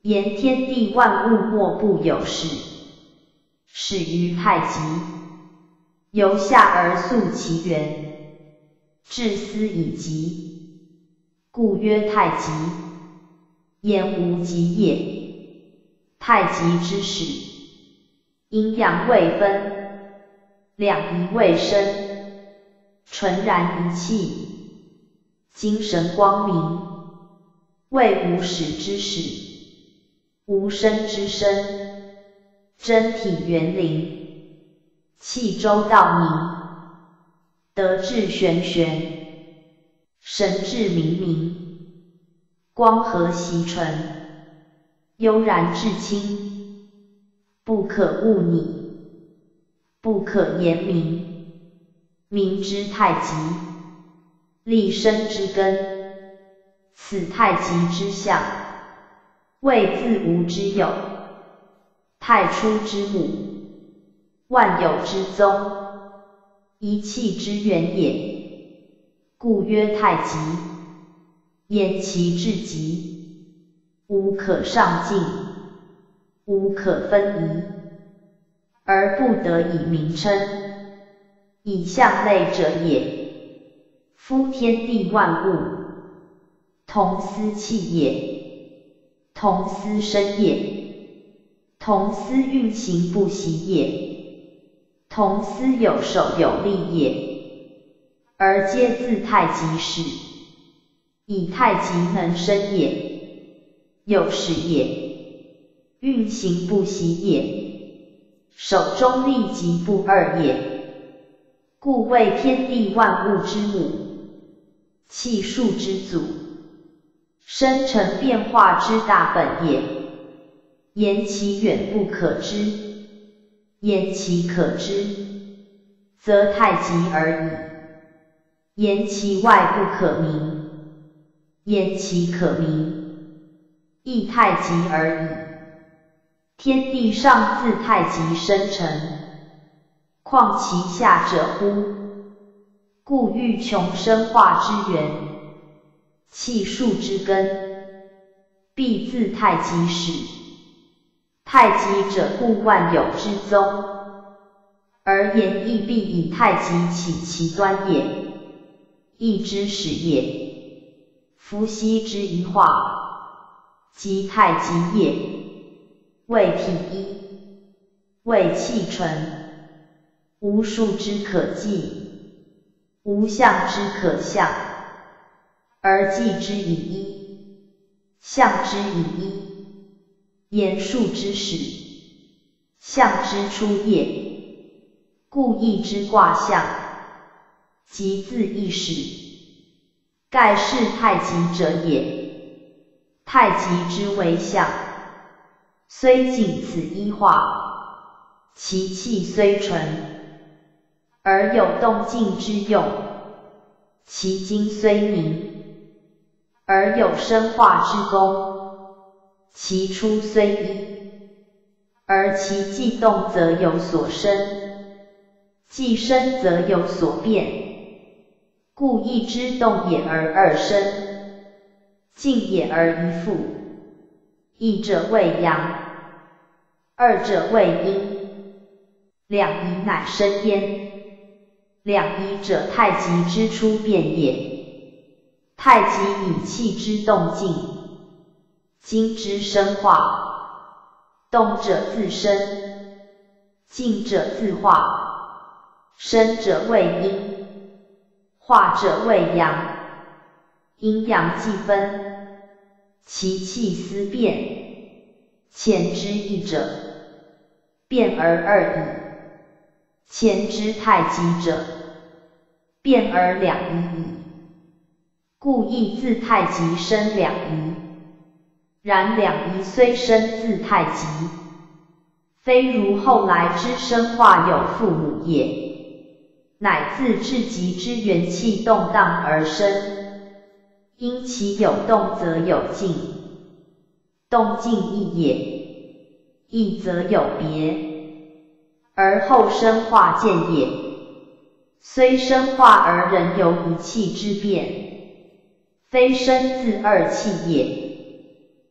言天地万物莫不有始，始于太极，由下而溯其源，至斯以极，故曰太极。言无极也，太极之始，阴阳未分，两仪未生，纯然一气，精神光明，谓无始之始，无生之生，真体元灵，气周道明，德智玄玄，神智冥冥，光和习纯，悠然至清，不可误拟，不可言明，明之太极，立身之根，此太极之象，谓自无之有，太初之母，万有之宗，一气之源也，故曰太极。言其至极，无可上进，无可分移，而不得以名称，以象类者也。夫天地万物，同司气也，同司生也，同司运行不息也，同司有守有力也，而皆自太极始。以太极能生也，有始也，运行不息也，守中立极不二也，故谓天地万物之母，气数之祖，生成变化之大本也。言其远不可知，言其可知，则太极而已；言其外不可名，言其可名，亦太极而已。天地上自太极生成，况其下者乎？故欲穷生化之源，气数之根，必自太极始。太极者，故万有之宗，而言亦必以太极起其端也，亦之始也。夫羲之一化，即太极也，谓体一，谓气纯，无数之可计，无象之可象，而计之以一，象之以一，言数之始，象之出也，故易之卦象，即自一始。盖是太极者也。太极之为象，虽仅此一化，其气虽纯，而有动静之用；其精虽明，而有生化之功；其出虽一，而其既动则有所生，既生则有所变。故一之动也而二生，静也而一复。一者谓阳，二者谓阴，两仪乃生焉。两仪者，太极之出变也。太极以气之动静，精之生化。动者自生，静者自化。生者谓阴，化者谓阳。阴阳既分，其气思变，前之一者，变而二矣；前之太极者，变而两仪矣。故亦自太极生两仪。然两仪虽生自太极，非如后来之生化有父母也，乃自至极之元气动荡而生。因其有动则有静，动静异也，异则有别，而后生化见也。虽生化而仍有一气之变，非生自二气也。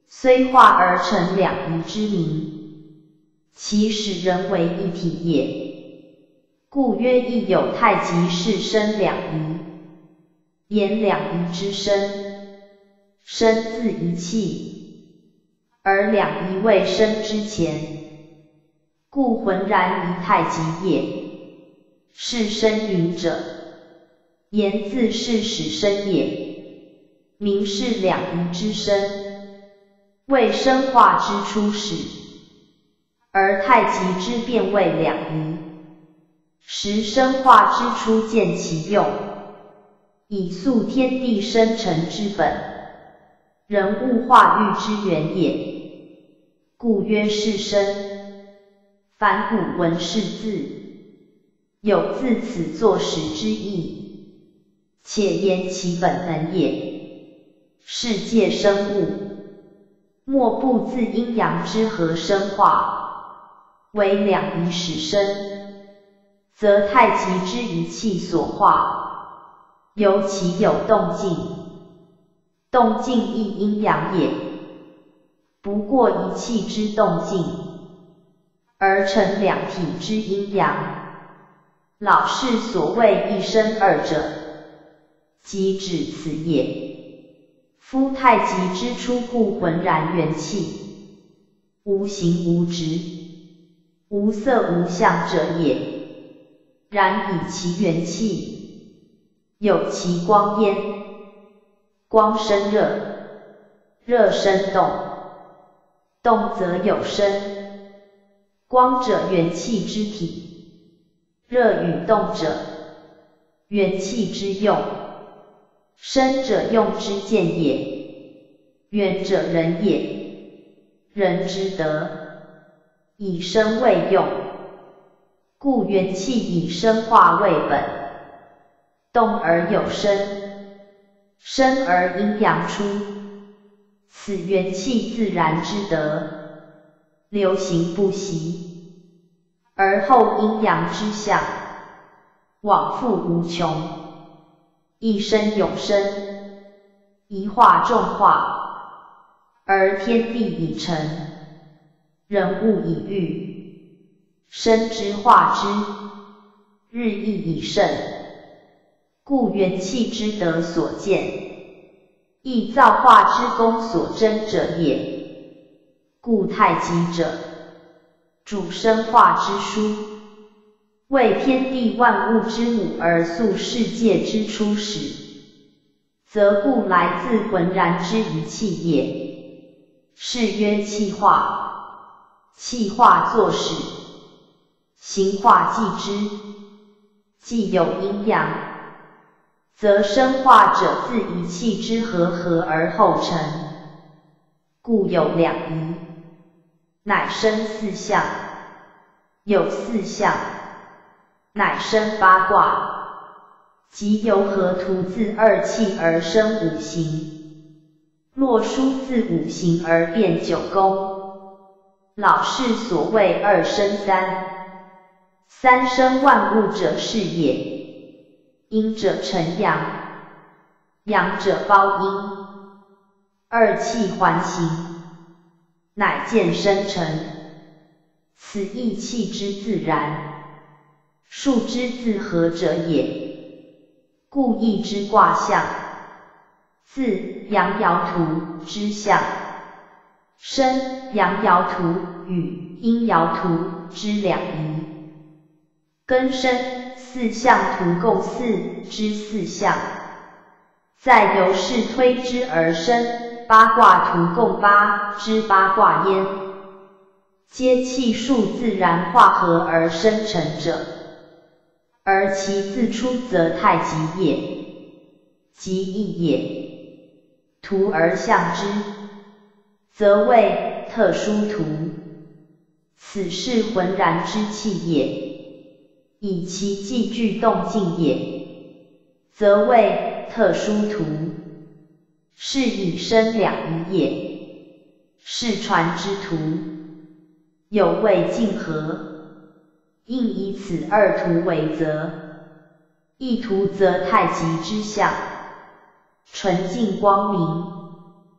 虽化而成两仪之名，其使人为一体也。故曰亦有太极是生两仪，言两仪之生，生自一气，而两仪未生之前，故浑然一太极也。是生云者，言自是始生也，名是两仪之生，谓生化之初始，而太极之变为两仪，时生化之初见其用，以塑天地生成之本，人物化育之源也，故曰是生。凡古文是字，有自此作始之意，且言其本能也。世界生物，莫不自阴阳之和生化，为两仪始生，则太极之一气所化，由其有动静，动静亦阴阳也，不过一气之动静，而成两体之阴阳。老氏所谓一生二者，即指此也。夫太极之初故浑然元气，无形无质，无色无相者也。然以其元气，有其光焉。光生热，热生动，动则有生。光者元气之体，热与动者，元气之用。生者用之见也，元者人也，人之德，以生为用，故元气以生化为本，动而有生，生而阴阳出，此元气自然之德，流行不息，而后阴阳之象，往复无穷。一生永生，一化众化，而天地已成，人物已育，生之化之，日益以盛，故元气之德所见，亦造化之功所真者也。故太极者，主生化之书，为天地万物之母而塑世界之初始，则故来自浑然之一气也。是曰气化。气化作始，形化继之，既有阴阳，则生化者自一气之和合而后成，故有两仪，乃生四象，有四象，乃生八卦，即由合图自二气而生五行，络书自五行而变九宫。老氏所谓二生三，三生万物者是也。阴者成阳，阳者包阴，二气环行，乃见生成，此一气之自然。数之自合者也，故易之卦象，自阳爻图之象，生阳爻图与阴爻图之两仪，根生四象图共四之四象，再由是推之而生八卦图共八之八卦焉，皆气数自然化合而生成者。而其自出则太极也，极易也。图而象之，则谓特殊图。此是浑然之气也，以其既具动静也，则谓特殊图。是以生两仪也。是传之图，有谓竞合。应以此二图为则，一图则太极之象，纯净光明，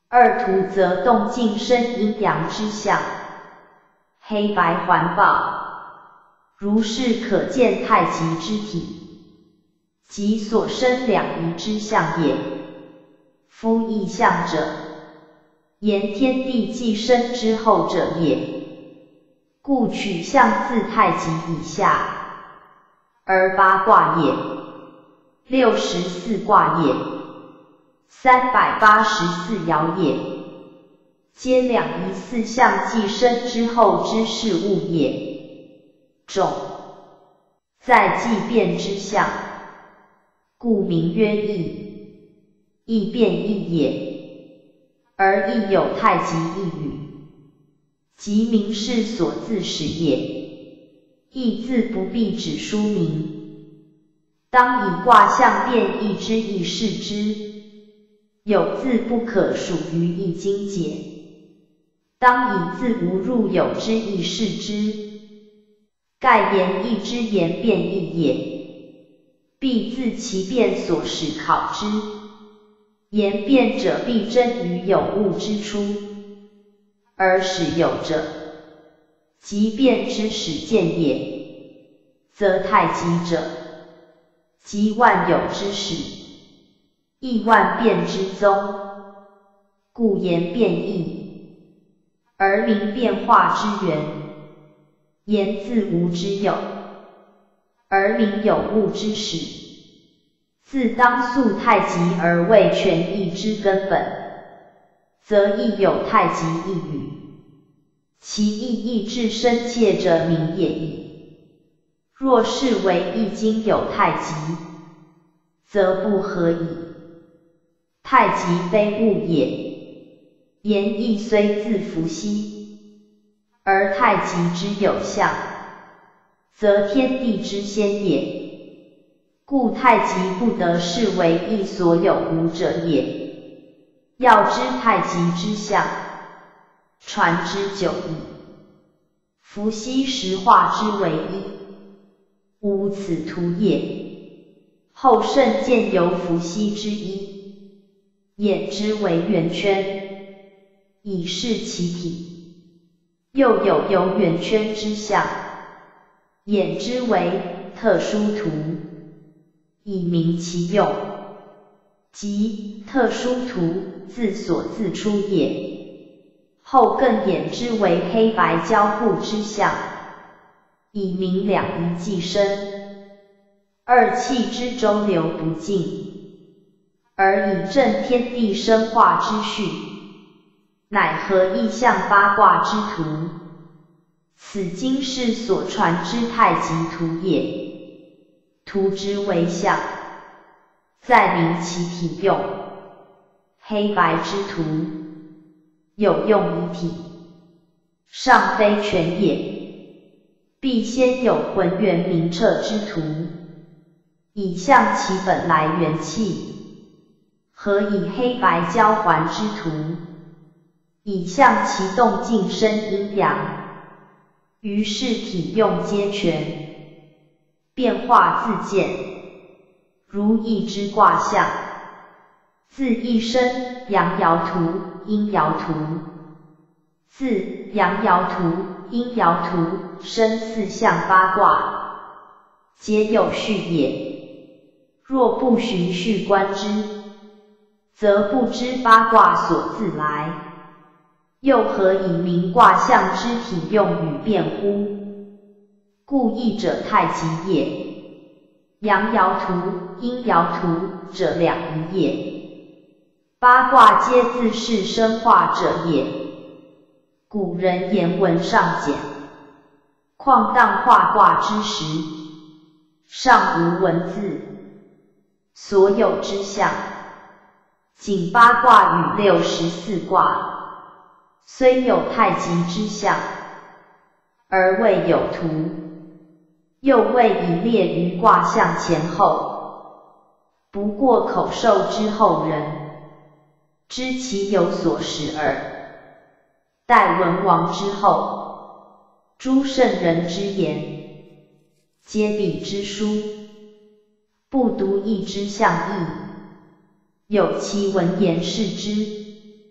二图则动静生阴阳之象，黑白环抱，如是可见太极之体，即所生两仪之象也。夫异象者，言天地既生之后者也。故取象自太极以下，而八卦也，六十四卦也，三百八十四爻也，皆两仪四象既生之后之事物也。种在既变之象，故名曰易，易变易也，而易有太极一语，即名士所自始也。易字不必指书名，当以卦象变易之以示之。有字不可属于易经解，当以字无入有之以示之。盖言易之言变易也，必自其变所使考之。言变者必真于有物之初，而使有者，即变之始见也。则太极者，即万有之始，亦万变之宗，故言变易，而名变化之源。言自无之有，而名有物之始，自当素太极而为全易之根本，则亦有太极一语。其意义至深切者名也矣。若是为易经有太极，则不合矣。太极非物也，言易虽自伏羲，而太极之有象，则天地之先也。故太极不得视为易所有无者也。要知太极之象，传之久矣。伏羲时化之为一，无此图也。后圣见由伏羲之一，演之为圆圈，以示其体。又有由圆圈之象，演之为特殊图，以明其用。即特殊图自所自出也。后更演之为黑白交互之象，以明两仪既生，二气之周流不尽，而以正天地生化之序，乃合意象八卦之图。此经是所传之太极图也。图之为象，在明其体用。黑白之图，有用一体，尚非全也，必先有浑圆明彻之图，以象其本来元气；何以黑白交环之图，以象其动静生阴阳。于是体用皆全，变化自见，如易之卦象，自一生阳爻图、阴爻图，自阳爻图、阴爻图生四象八卦，皆有序也。若不循序观之，则不知八卦所自来。又何以明卦象之体用与变乎？故易者太极也，阳爻图、阴爻图者两仪也，八卦皆自是生化者也。古人言文尚简，况当画卦之时，尚无文字，所有之象，仅八卦与六十四卦。虽有太极之象，而未有图，又未以列于卦象前后，不过口授之后人，知其有所识耳。待文王之后，诸圣人之言，皆彼之书，不独易之象义，有其文言视之，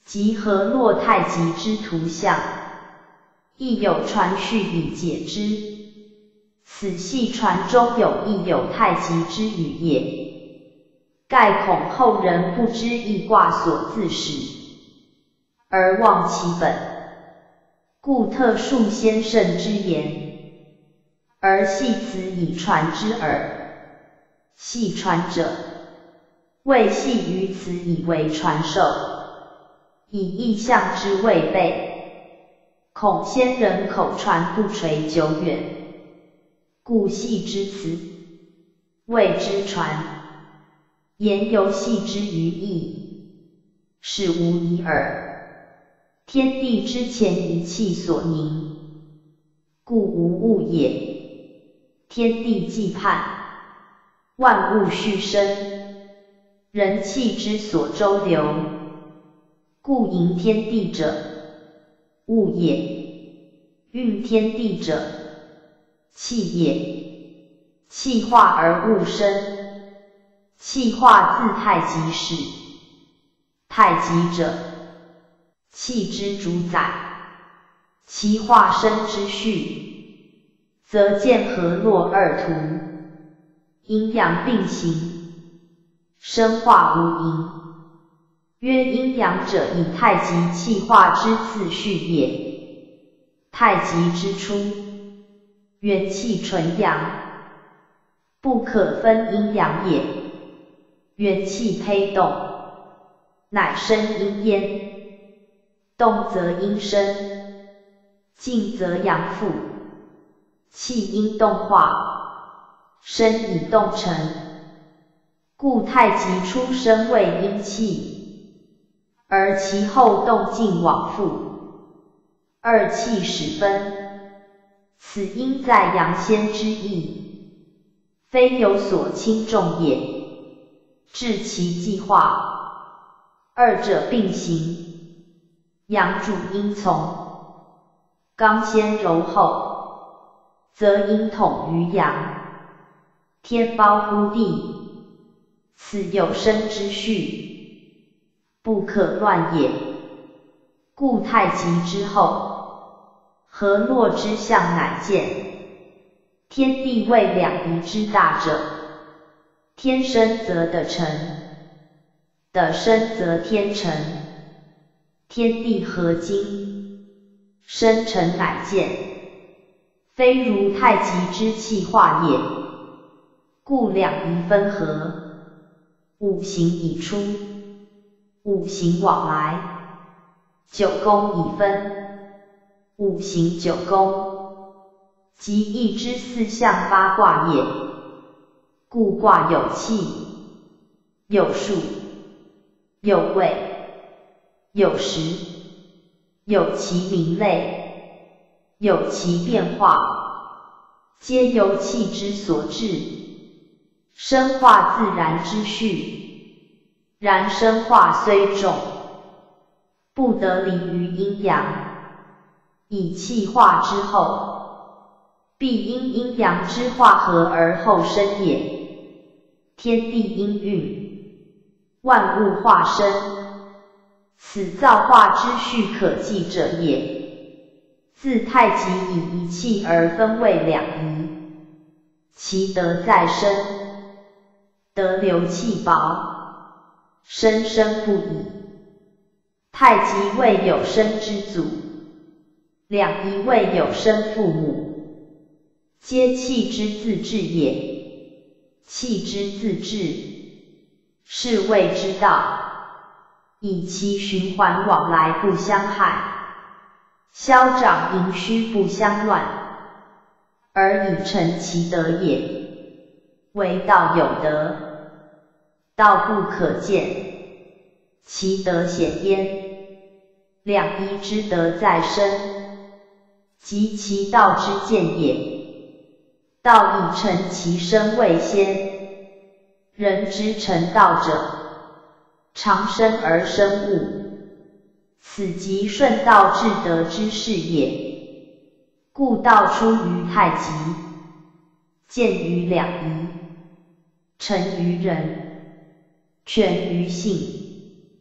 即河洛太极之图像，亦有传序以解之。此系传中有亦有太极之语也，盖恐后人不知易卦所自始，而忘其本，故特述先圣之言，而系此以传之耳。系传者，谓系于此以为传授，以意象之未备，恐先人口传不垂久远，故系之辞，谓之传。言犹系之于意，是无疑耳。天地之前一气所凝，故无物也。天地既判，万物续生，人气之所周流，故盈天地者，物也；运天地者，气也。气化而物生，气化自太极始。太极者，气之主宰，其化生之序，则见河洛二图，阴阳并行，生化无垠。曰阴阳者，以太极气化之次序也。太极之初，元气纯阳，不可分阴阳也。元气胚动，乃生阴焉。动则阴生，静则阳复。气因动化，生以动成，故太极初生为阴气，而其后动静往复，二气始分。此应在阳先之意，非有所轻重也。至其既化，二者并行，阳主阴从，刚先柔后，则阴统于阳，天包乎地，此有生之序，不可乱也。故太极之后，河洛之象乃见。天地为两仪之大者，天生则地成，地生则天成。天地合精，生成乃见，非如太极之气化也。故两仪分合，五行已出，五行往来，九宫已分，五行九宫，即易之四象八卦也。故卦有气，有数，有位，有时，有其名类，有其变化，皆由气之所致，生化自然之序。然生化虽重，不得离于阴阳，以气化之后，必因阴阳之化合而后生也。天地应运，万物化生，此造化之序可记者也。自太极以一气而分为两仪，其德在生，得流气薄，生生不已。太极谓有生之祖，两仪谓有生父母，皆气之自治也。气之自治，是谓之道，以其循环往来不相害，消长盈虚不相乱，而以成其德也。为道有德，道不可见，其德显焉。两仪之德在身，即其道之见也。道以成其身为先，人之成道者，常生而生物，此即顺道至德之事也。故道出于太极，见于两仪，成于人，全于性，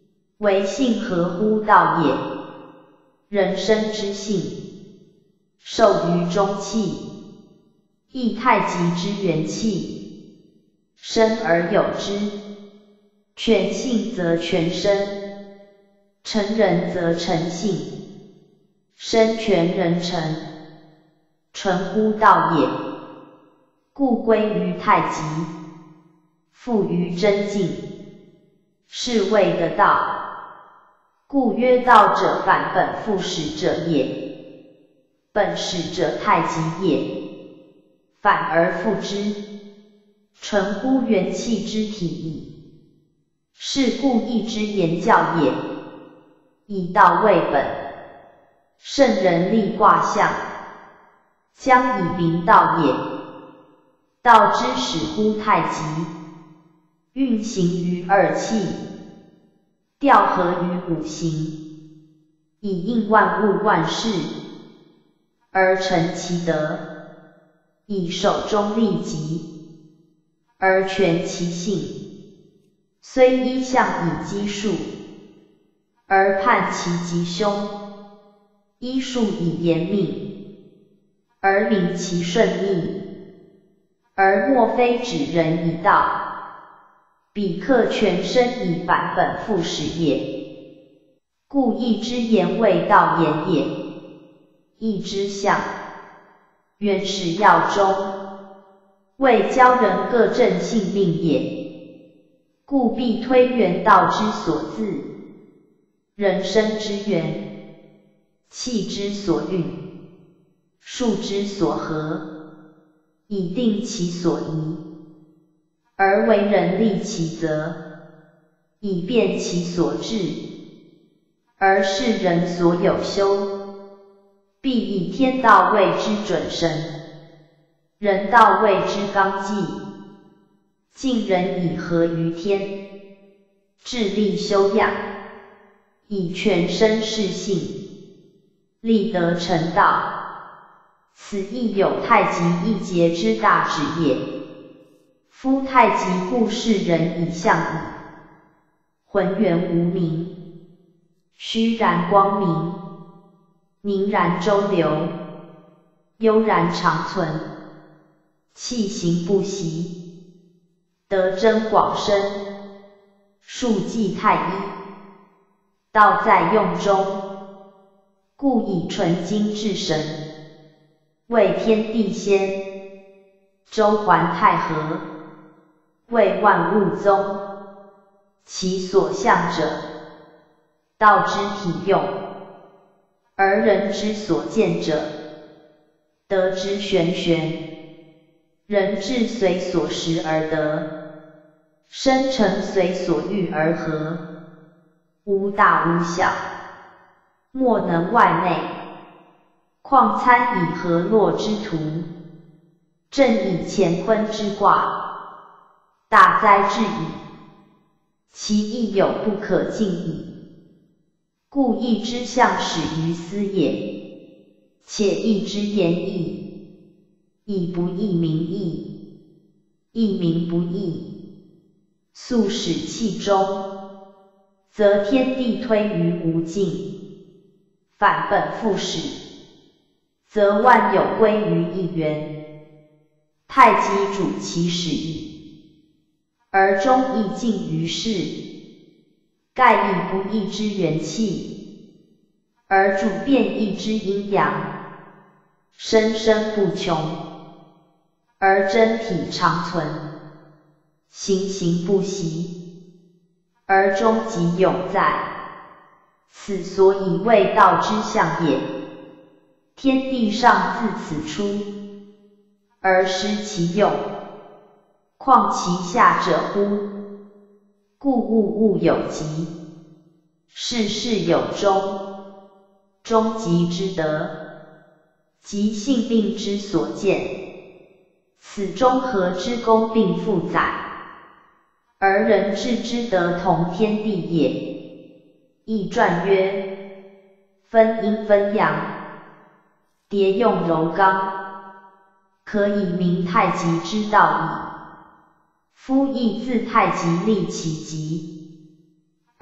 为性合乎道也。人生之性，受于中气，亦太极之元气，生而有之。全性则全身，成人则成性，身全人成，纯乎道也。故归于太极，复于真境，是谓的道。故曰道者，反本复始者也。本始者太极也，反而复之，纯乎元气之体矣。是故义之言教也。以道为本，圣人立卦象，将以明道也。道之始乎太极，运行于二气，调和于五行，以应万物万事，而成其德，以守中立极，而全其性。虽一象以奇数，而判其吉凶；一数以言命，而明其顺逆。而莫非指人以道，彼克全身以反本复始也。故义之言谓道言也。义之象，原始要中，为教人各正性命也。故必推元道之所自，人生之源，气之所运，数之所合，以定其所宜，而为人立其责，以便其所至，而是人所有修，必以天道谓之准绳，人道谓之纲纪，敬人以合于天，致力修养，以全身是性，立德成道。此亦有太极一节之大旨也。夫太极故是人以象矣，浑圆无明，虚然光明，凝然周流，悠然长存，气行不息，德增广深，数继太一，道在用中，故以纯精至神，为天地先，周环太和，为万物宗。其所向者，道之体用，而人之所见者，德之玄玄。人志随所识而得，生成随所欲而合，无大无小，莫能外内。况参以河洛之图，正以乾坤之卦，大哉至矣！其亦有不可尽矣。故义之象始于斯也，且义之言义，义不义名义，义名不义，素使气中，则天地推于无尽，反本复始，则万有归于一元，太极主其始矣。而中亦尽于世，盖亦不义之元气，而主变异之阴阳，生生不穷，而真体长存，行行不息，而终极永在。此所以谓道之象也。天地上自此出，而失其用，况其下者乎？故物物有极，事事有终。终极之德，即性命之所见。此中和之功并复载，而人治之德同天地也。易传曰：分阴分阳，迭用柔刚，可以明太极之道矣。夫亦自太极立其极，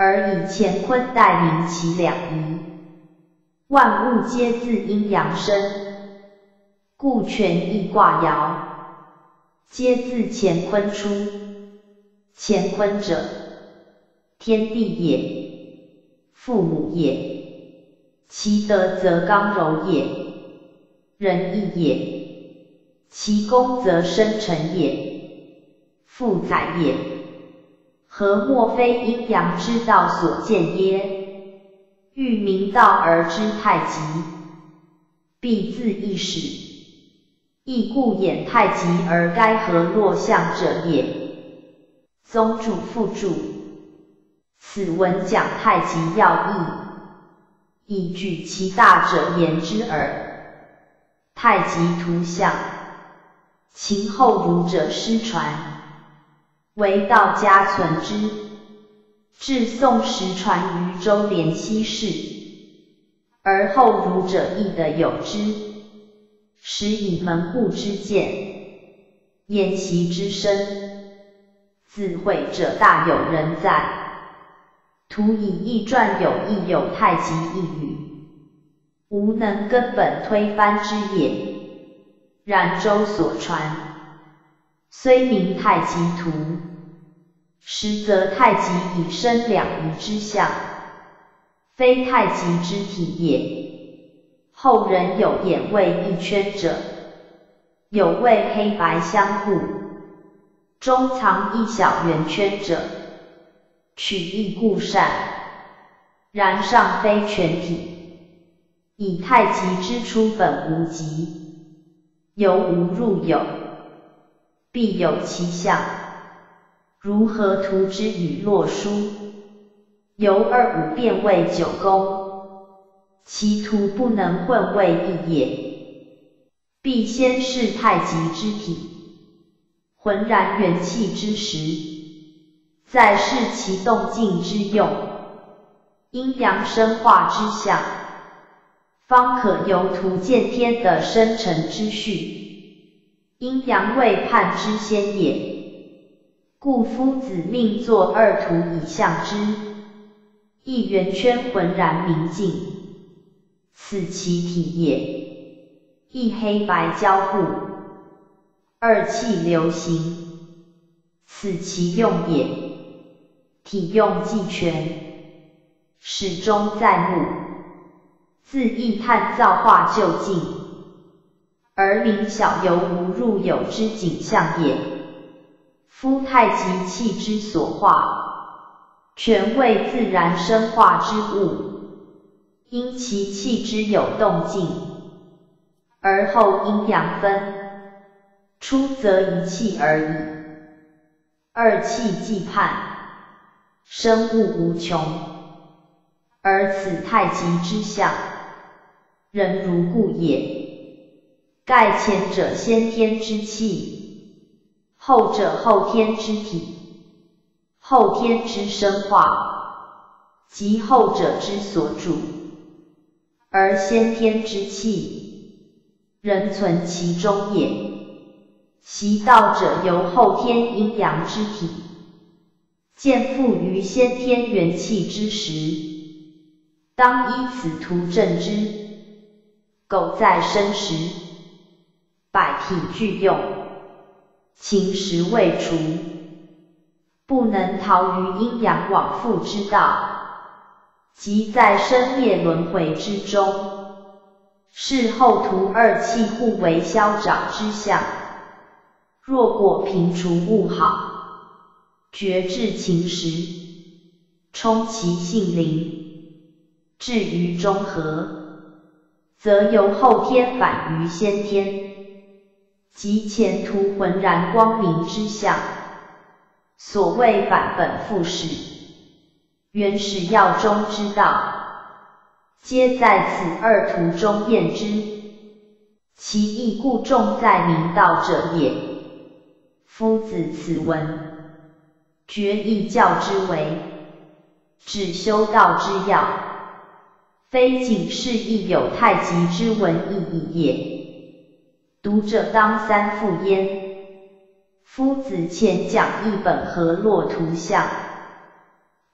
而以乾坤代明其两仪。万物皆自阴阳生，故权益卦爻皆自乾坤出。乾坤者，天地也，父母也，其德则刚柔也，仁义也，其功则生成也，富载也。何莫非阴阳之道所见耶？欲明道而知太极，必自一始。亦故演太极而该合络象者也。宗主附注。此文讲太极要义，以举其大者言之耳。太极图象，秦后儒者失传，唯道家存之，至宋时传于周濂西氏，而后儒者亦得有之，时以门户之见，宴席之深，自会者大有人在。图以易传有亦有太极一语，无能根本推翻之也。然周所传，虽名太极图，实则太极以生两仪之象，非太极之体也。后人有眼为一圈者，有谓黑白相互，中藏一小圆圈者，取义故善，然尚非全体。以太极之出本无极，由无入有，必有其象。如河图之与洛书，由二五变为九宫，其图不能混为一也。必先是太极之体，浑然元气之时，再视其动静之用，阴阳生化之象，方可由图见天的生成之序。阴阳未判之先也，故夫子命作二图以象之，一圆圈浑然明净，此其体也。一黑白交互，二气流行，此其用也。体用既全，始终在目，自意探造化究竟，而明晓由无入有之景象也。夫太极气之所化，全为自然生化之物，因其气之有动静，而后阴阳分，出则一气而已。二气既判，生物无穷，而此太极之象，人如故也。盖前者先天之气，后者后天之体，后天之生化，即后者之所主，而先天之气，人存其中也。习道者由后天阴阳之体，见附于先天元气之时，当依此图证之。苟在生时，百体俱用，情时未除，不能逃于阴阳往复之道，即在生灭轮回之中，是后图二气互为消长之象。若果平除物好，觉至情时，充其性灵，至于中和，则由后天反于先天，即前图浑然光明之象。所谓反本复始，原始要中之道，皆在此二图中验之，其意故重在明道者也。夫子此文，决意教之为，指修道之要，非仅是亦有太极之文意义也。读者当三复焉。夫子前讲一本河洛图像，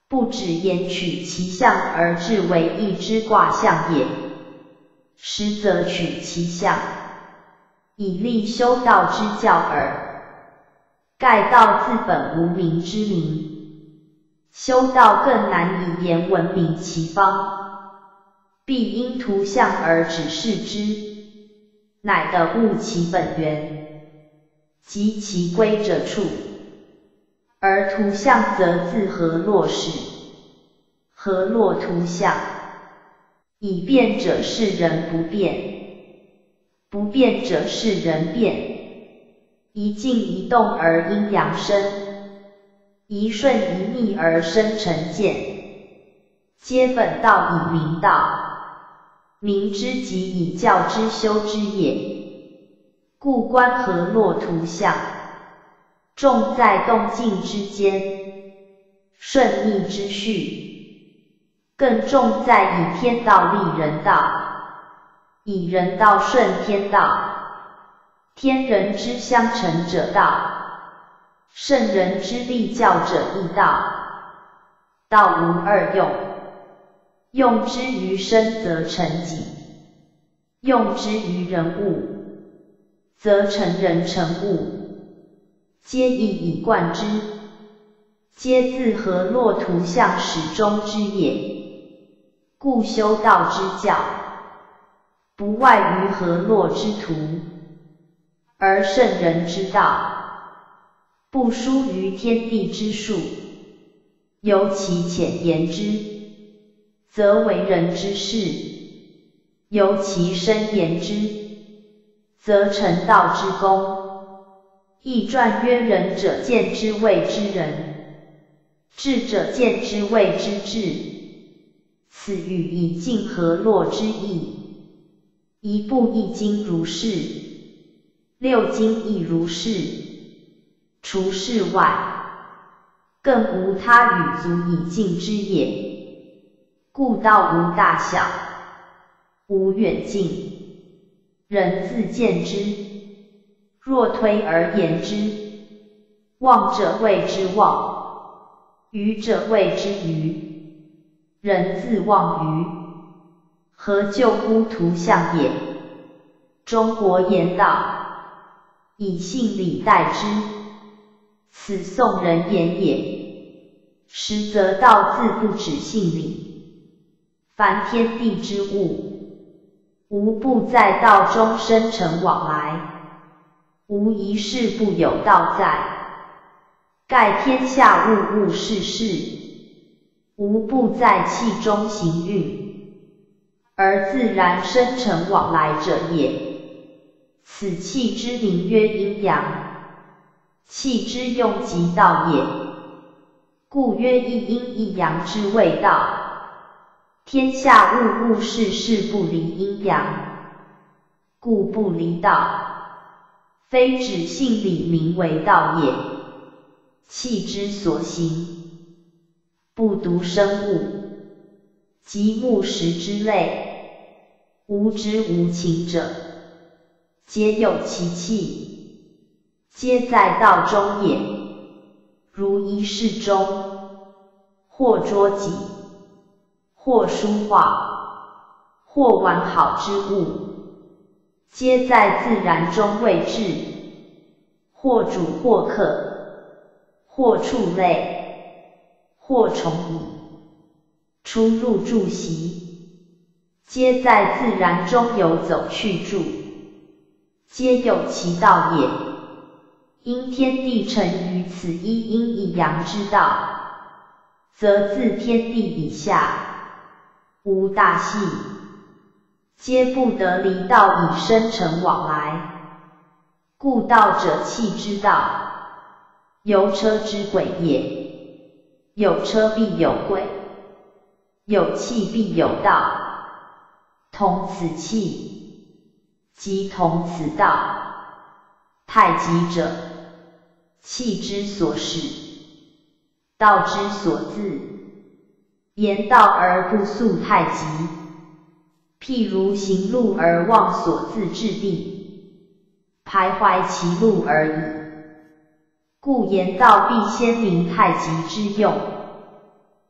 不止言取其象而致为一之卦象也，实则取其象，以立修道之教耳。盖道自本无名之名，修道更难以言闻明其方，必因图象而指示之，乃得悟其本源，及其归者处。而图象则自河洛始，河洛图象，以变者是人不变，不变者是人变。一静一动而阴阳生，一顺一逆而生成见，皆本道以明道，明之即以教之修之也。故观河洛图象，重在动静之间，顺逆之序，更重在以天道立人道，以人道顺天道。天人之相成者道，圣人之立教者亦道。道无二用，用之于身则成己，用之于人物，则成人成物，皆一以贯之，皆自河洛图象始终之也。故修道之教，不外于河洛之图，而圣人之道，不输于天地之术。由其浅言之，则为人之事；由其深言之，则成道之功。易传曰：仁者见之谓之仁，智者见之谓之智。此语以尽河洛之意。一部易经如是，六经亦如是，除是外，更无他语足以尽之也。故道无大小，无远近，人自见之。若推而言之，妄者谓之妄，愚者谓之愚，人自妄愚，何救乎图象也？中国言道，以信礼待之，此宋人言也。实则道自不止信礼，凡天地之物，无不在道中生成往来，无一事不有道在。盖天下物物事事，无不在气中行运，而自然生成往来者也。此气之名曰阴阳，气之用即道也。故曰一阴一阳之谓道。天下物物事事不离阴阳，故不离道。非指性理名为道也。气之所行，不独生物，即木石之类，无知无情者，皆有其气，皆在道中也。如一室中，或桌几，或书画，或完好之物，皆在自然中谓之，或主或客，或畜类，或虫蚁，出入住席，皆在自然中游走去住，皆有其道也。因天地成于此一阴一阳之道，则自天地以下，无大细，皆不得离道以生成往来。故道者气之道，由车之轨也。有车必有轨，有气必有道，同此气，即同此道。太极者，气之所使，道之所自。言道而不溯太极，譬如行路而忘所自之地，徘徊其路而已。故言道必先明太极之用，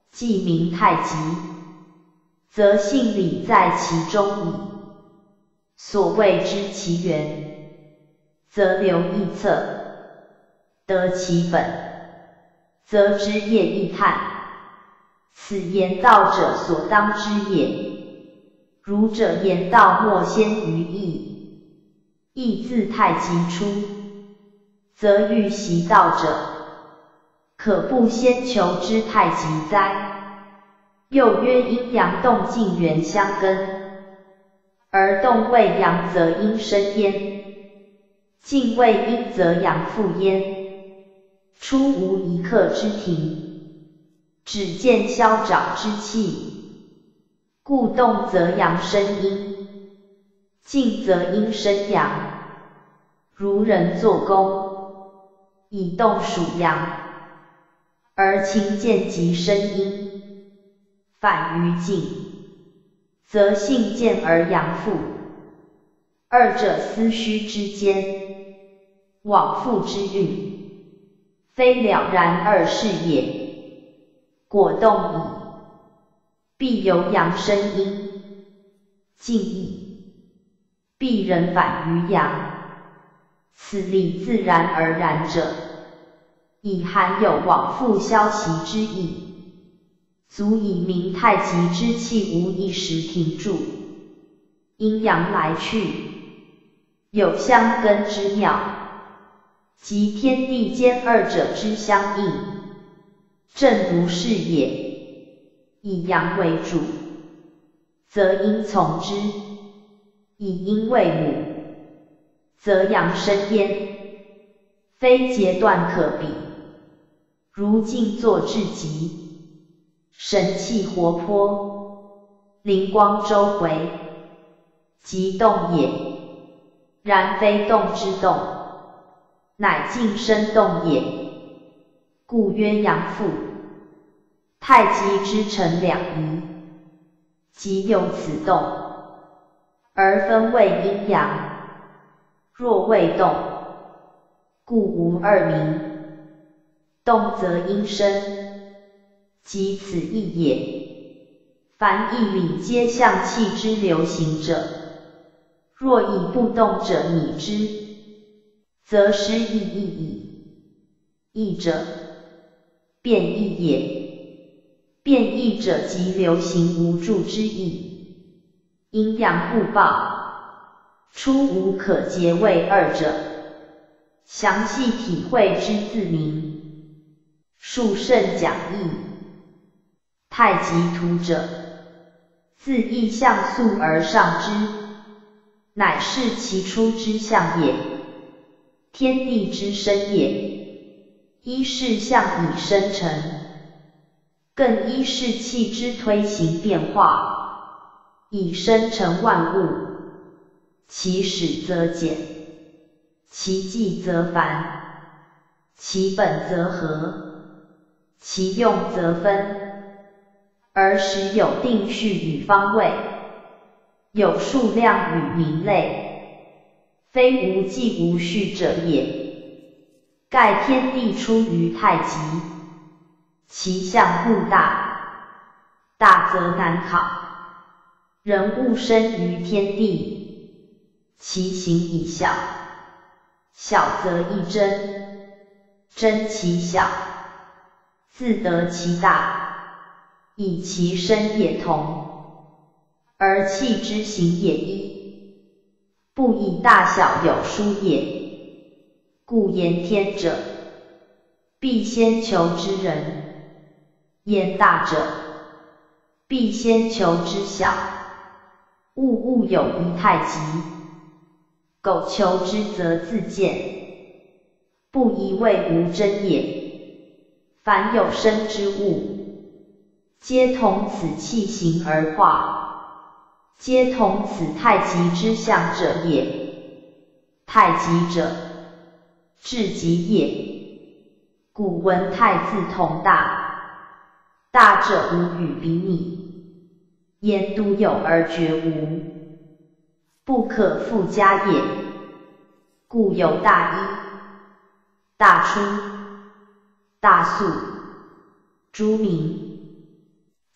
既名太极，则性理在其中矣。所谓知其源，则流易测，得其本，则知业易探。此言道者所当知也。儒者言道莫先于义，义自太极出，则欲习道者，可不先求之太极哉？又曰阴阳动静元相根，而动为阳则阴生焉，静为阴则阳复焉。出无一刻之停，只见消长之气。故动则阳生阴，静则阴生阳。如人作弓，以动属阳，而轻剑即生阴。反于静，则性渐而阳复，二者思虚之间，往复之运，非了然二事也。果动矣，必由阳生阴，静矣，必人反于阳。此理自然而然者，已含有往复消息之意，足以明太极之气无一时停住，阴阳来去，有相根之妙，即天地间二者之相应，正如是也。以阳为主，则阴从之；以阴为母，则阳生焉。非截断可比。如静坐至极，神气活泼，灵光周回，即动也。然非动之动，乃静生动也。故曰阳复。太极之成两仪，即有此动，而分为阴阳。若未动，故无二名。动则阴生，即此意也。凡义理皆象气之流行者，若以不动者拟之，则失意义矣。义者，变义也。变异者即流行无助之意，阴阳互报，出无可结为二者。详细体会之自明。述甚讲义。太极图者，自意象素而上之，乃是其出之象也。天地之生也，一是象以生成。更一是气之推行变化，以生成万物。其始则简，其纪则繁，其本则合，其用则分，而时有定序与方位，有数量与名类，非无纪无序者也。盖天地出于太极，其象故大，大则难考；人物生于天地，其形以小，小则易真，真其小，自得其大，以其身也同，而气之行也一，不以大小有殊也。故言天者，必先求之人。言大者，必先求之小。物物有一太极，苟求之则自见，不疑谓无真也。凡有生之物，皆同此气形而化，皆同此太极之象者也。太极者，至极也。古闻太字同大。大者无与比拟，言独有而绝无，不可复加也。故有大一、大出、大素、诸名、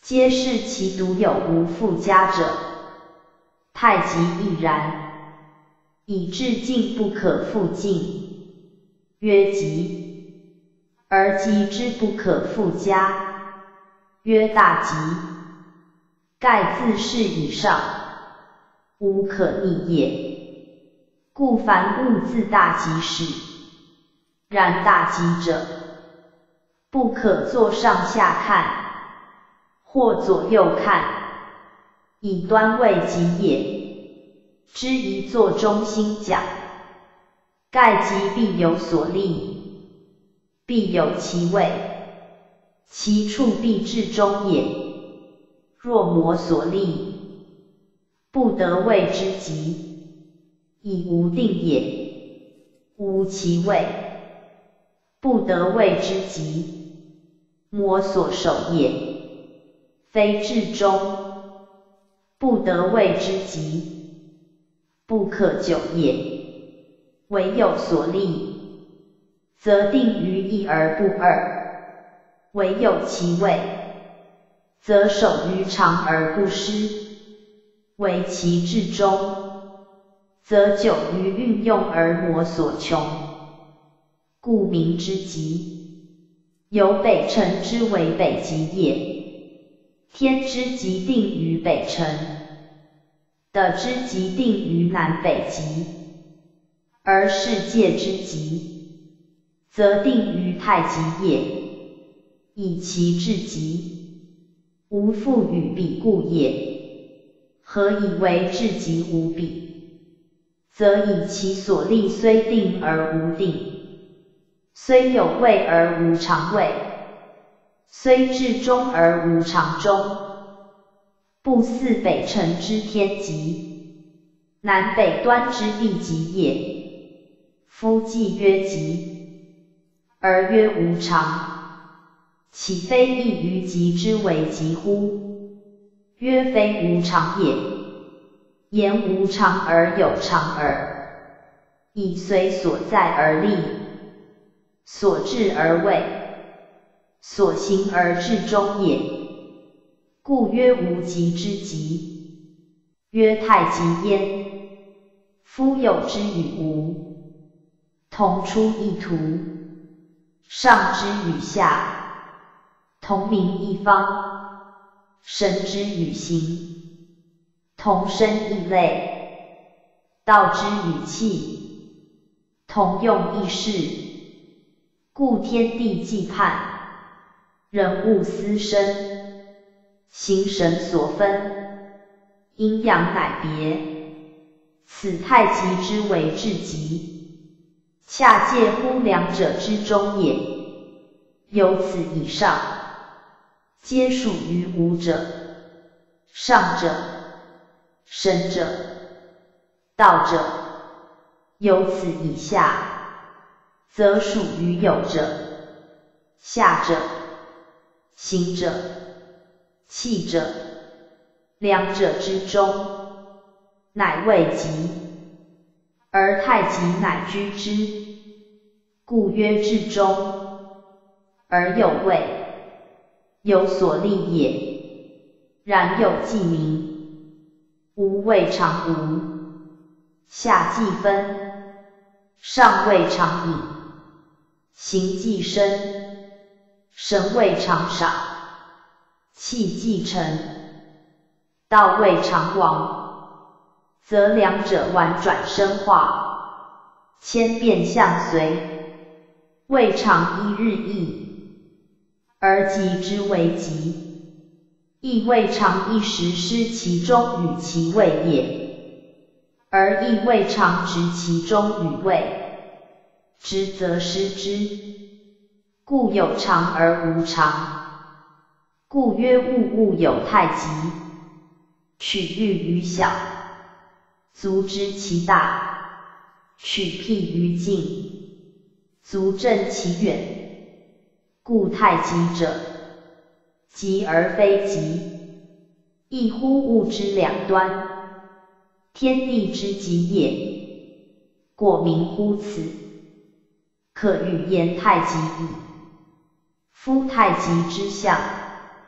皆是其独有无附加者。太极亦然，以至尽不可复尽，曰极；而极之不可复加，曰大极。盖自是以上，无可逆也。故凡物自大极始，然大极者，不可作上下看，或左右看，以端位极也。知一作中心讲，盖极必有所立，必有其位，其处必至中也。若魔所立，不得谓之极，以无定也；无其位，不得谓之极，魔所守也。非至中，不得谓之极，不可久也。唯有所立，则定于一而不二；唯有其位，则守于常而不失；唯其至中，则久于运用而魔所穷。故名之极，有北辰之为北极也。天之极定于北辰，地之极定于南北极，而世界之极，则定于太极也。以其至极，无复与比故也。何以为至极无比？则以其所立虽定而无定，虽有位而无常位，虽至中而无常中，不似北辰之天极，南北端之地极也。夫既曰极，而曰无常，岂非亦于极之为极乎？曰非无常也。言无常而有常耳，以随所在而立，所至而位，所行而至中也。故曰无极之极。曰太极焉，夫有之与无，同出一途；上之与下，同名一方；神之与形，同生异类；道之与气，同用异事。故天地既判，人物思生，形神所分，阴阳乃别。此太极之为至极，恰介乎两者之中也。由此以上，皆属于无者。上者，神者，道者；由此以下，则属于有者。下者，行者，气者，两者之中，乃谓极，而太极乃居之，故曰至中，而有位，有所立也。然有既明，无谓常无；下既分，上谓常隐；形既深，神谓常少；气既沉，道谓常亡。则两者婉转生化，千变相随，未尝一日异。而极之为极，亦未尝一时失其中与其位也，而亦未尝执其中与位，执则失之。故有常而无常。故曰物物有太极，取喻于小，足知其大；取譬于近，足证其远。故太极者，极而非极，异乎物之两端，天地之极也。果名乎此，可与言太极矣。夫太极之象，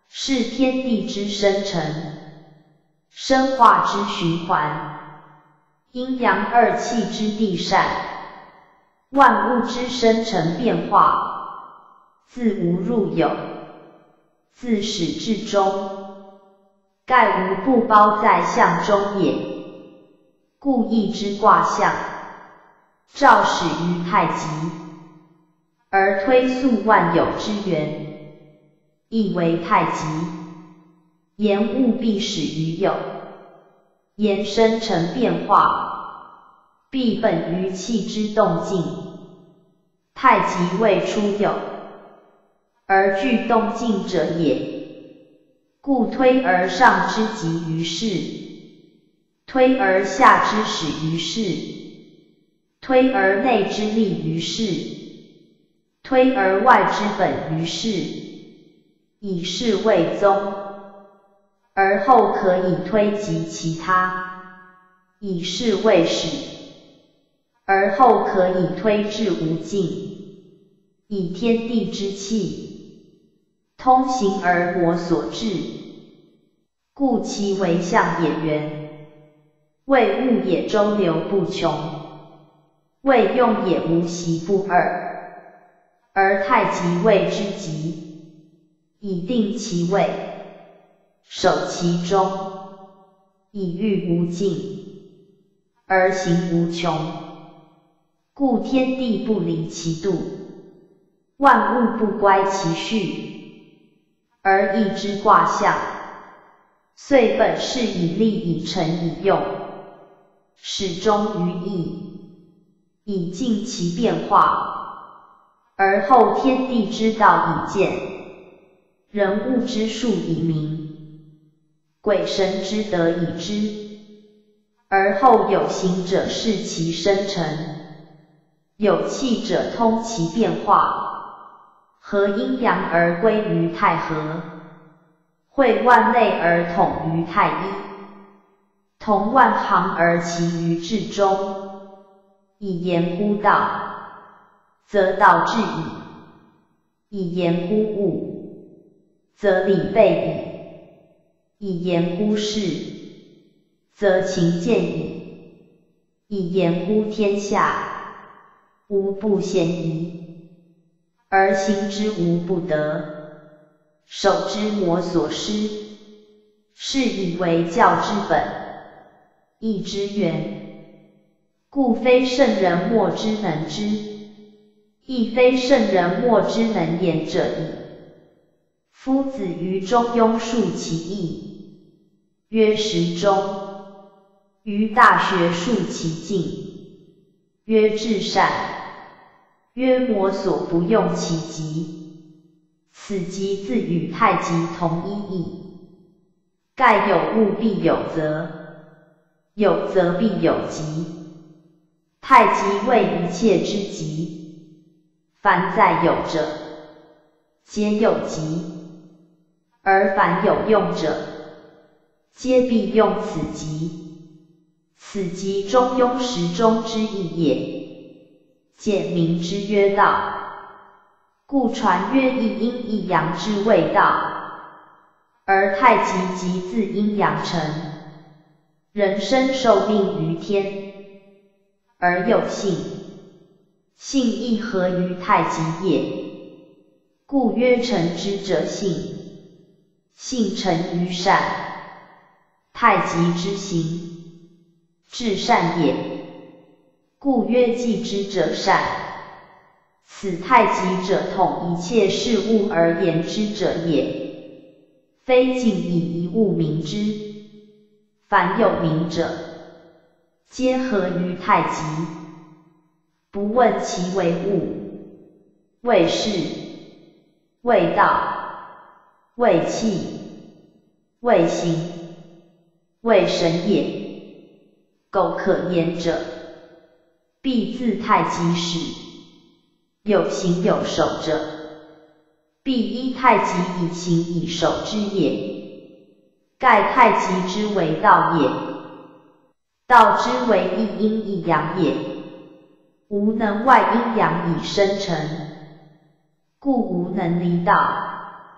是天地之生成，生化之循环，阴阳二气之地善，万物之生成变化，自无入有，自始至终，盖无不包在象中也。故易之卦象，肇始于太极，而推溯万有之源，亦为太极。言物必始于有，言生成变化，必本于气之动静。太极未出有，而具动静者也，故推而上之极于世，推而下之始于世，推而内之立于世，推而外之本于世，以是为宗。而后可以推及其他，以是为始。而后可以推至无尽，以天地之气通行而魔所至，故其为象也圆，为物也周流不穷，为用也无习不二。而太极谓之极，以定其位，守其中，以御无尽，而行无穷。故天地不离其度，万物不乖其序，而易之卦象，遂本是以立以成以用，始终于易，以尽其变化，而后天地之道以见，人物之术以明，鬼神之德以知，而后有形者视其生成，有气者通其变化，合阴阳而归于太和，会万类而统于太一，同万行而齐于至中，以言乎道，则道至矣；以言乎物，则理备矣；以言乎事，则情见矣；以言乎天下，无不嫌疑，而行之无不得，守之魔所失，是以为教之本，义之源。故非圣人莫之能知，亦非圣人莫之能言者矣。夫子于中庸述其义，曰时中；于大学述其境，曰至善；曰魔所不用其极。此极自与太极同一义。盖有物必有则，有则必有极。太极为一切之极，凡在有者，皆有极；而凡有用者，皆必用此极。此极中庸时中之意也，简明之曰道。故传曰一阴一阳之谓道。而太极即自阴阳成，人生受命于天，而有性，性亦合于太极也。故曰成之者性，性成于善，太极之行，至善也。故曰继之者善。此太极者统一切事物而言之者也，非仅以一物名之。凡有名者，皆合于太极，不问其为物，谓事，谓道，谓气，谓行，谓神也。苟可言者，必自太极始。有形有守者，必依太极以形以守之也。盖太极之为道也，道之为一阴一阳也，无能外阴阳以生成，故无能离道，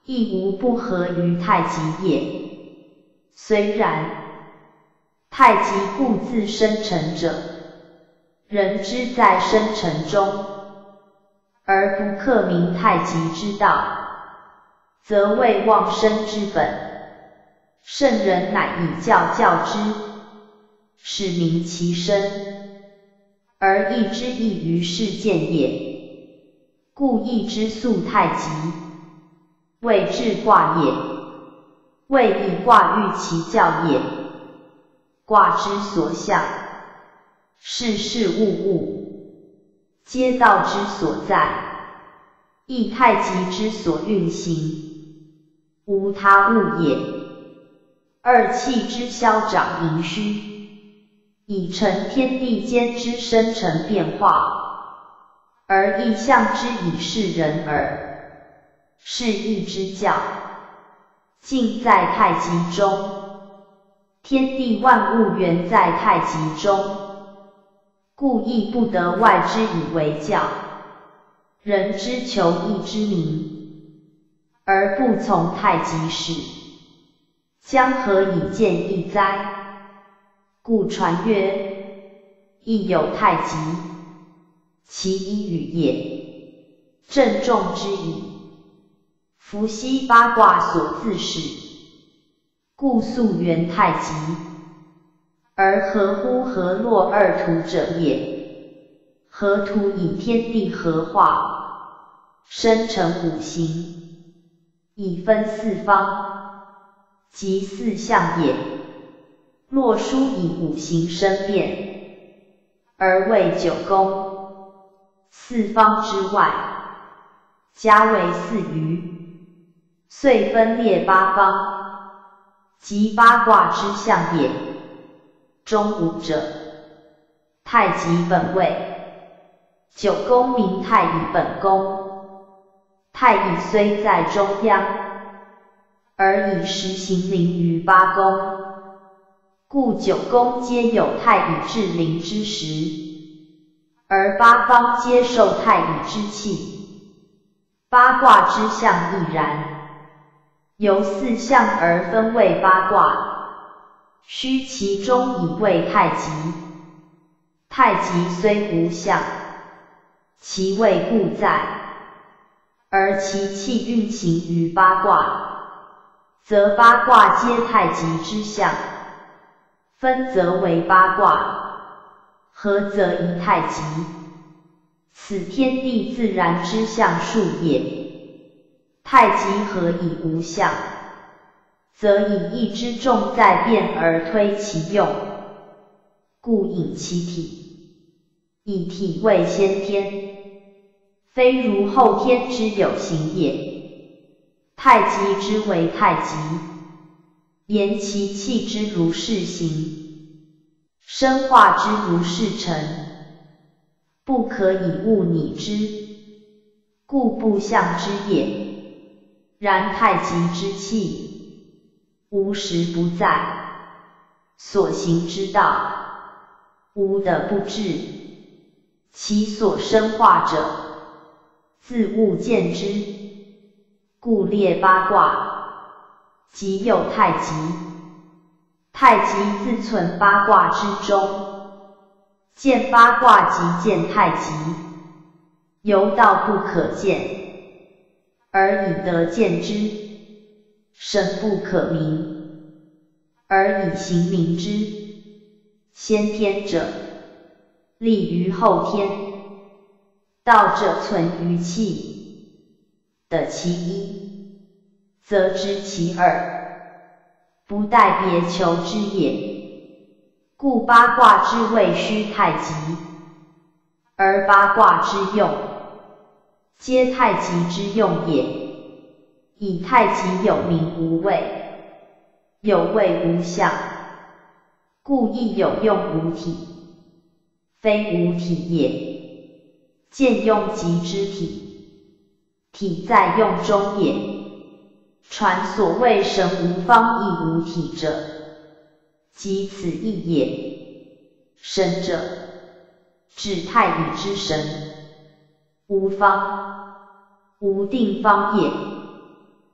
亦无不合于太极也。虽然，太极故自生成者，人之在生成中，而不克明太极之道，则谓忘生之本。圣人乃以教教之，使明其身，而义之益于世见也。故义之素太极，谓至卦也。谓以卦喻其教也。卦之所向，事事物物，皆道之所在，亦太极之所运行，无他物也。二气之消长盈虚，以成天地间之生成变化，而亦象之以示人耳。是义之教，尽在太极中。天地万物原在太极中，故亦不得外之以为教。人之求义之名，而不从太极始，将何以见义哉？故传曰：义有太极，其一与也。正中之矣。夫羲八卦所自始，故溯源太极，而合乎河洛二图者也。河图以天地合化，生成五行，以分四方，即四象也。洛书以五行生变，而为九宫。四方之外，加为四余，遂分列八方，即八卦之象也。中五者，太极本位。九宫名太乙本宫。太乙虽在中央，而以实行凌于八宫，故九宫皆有太乙至灵之时，而八方皆受太乙之气。八卦之象亦然，由四象而分为八卦，须其中以谓太极。太极虽无象，其位故在，而其气运行于八卦，则八卦皆太极之象。分则为八卦，合则一太极。此天地自然之象数也。太极何以无象？则以义之重在变而推其用，故引其体。以体为先天，非如后天之有形也。太极之为太极，言其气之如是行，生化之如是成，不可以物拟之，故不象之也。然太极之气，无时不在，所行之道，无得不至。其所生化者，自物见之，故列八卦，即有太极。太极自存八卦之中，见八卦即见太极，由道不可见，而以得见之，神不可名，而以行名之。先天者，立于后天，道者存于气，得其一，则知其二，不待别求之也。故八卦之谓须太极，而八卦之用，皆太极之用也。以太极有名无位，有位无象，故亦有用无体，非无体也。见用即知体，体在用中也。传所谓神无方亦无体者，即此意也。神者，指太乙之神。无方，无定方也。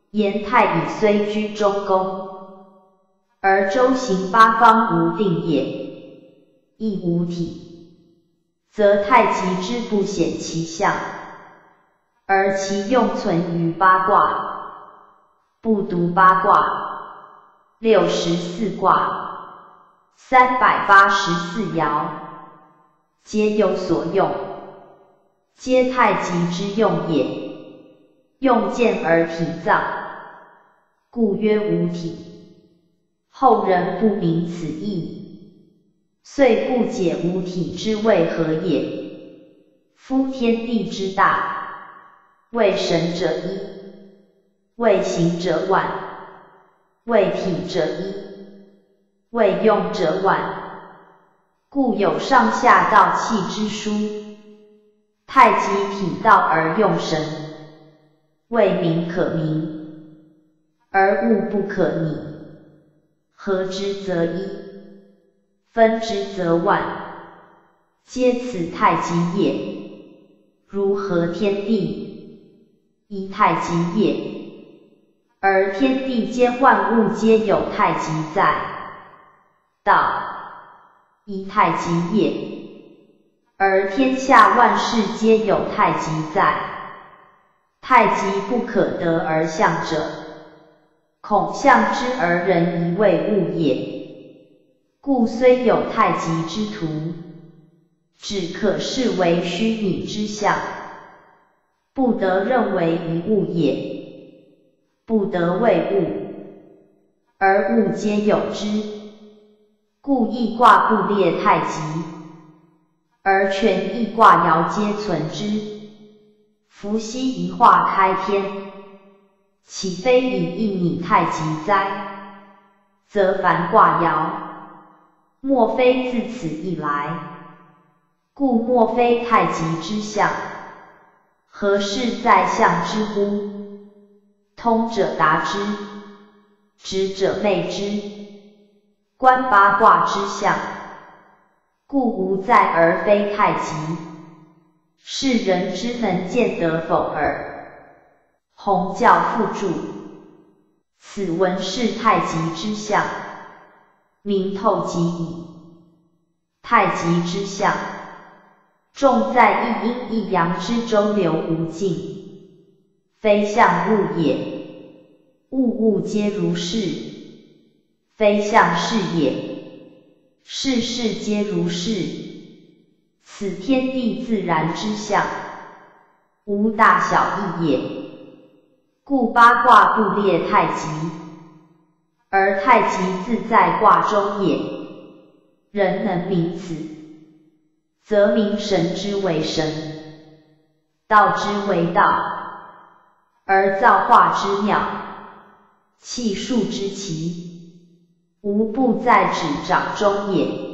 言太乙虽居中宫，而周行八方无定也，亦无体，则太极之不显其象，而其用存于八卦，不独八卦，六十四卦，三百八十四爻，皆有所用，皆太极之用也。用见而体藏，故曰无体。后人不明此意，遂不解无体之谓何也。夫天地之大，为神者一，为形者万，为体者一，为用者万，故有上下道气之殊。太极体道而用神，谓名可名，而物不可拟。合之则一，分之则万，皆此太极也。如合天地，一太极也。而天地间万物皆有太极在，道，一太极也。而天下万事皆有太极在，太极不可得而象者，恐象之而人疑为物也。故虽有太极之图，只可视为虚拟之象，不得认为一物也，不得为物，而物皆有之，故易卦不列太极，而全易卦爻皆存之。伏羲一化开天，岂非以一拟太极哉？则凡卦爻，莫非自此一来，故莫非太极之象。何事在象之乎？通者达之，直者昧之。观八卦之象，故无在而非太极。是人之能见得否耳。弘教附注。此文是太极之象，明透极矣。太极之象，重在一阴一阳之周流无尽，非象物也。物物皆如是，非象是也。事事皆如是。此天地自然之象，无大小异也。故八卦不列太极，而太极自在卦中也。人能明此，则明神之为神，道之为道，而造化之妙，气数之奇，无不在指掌中也。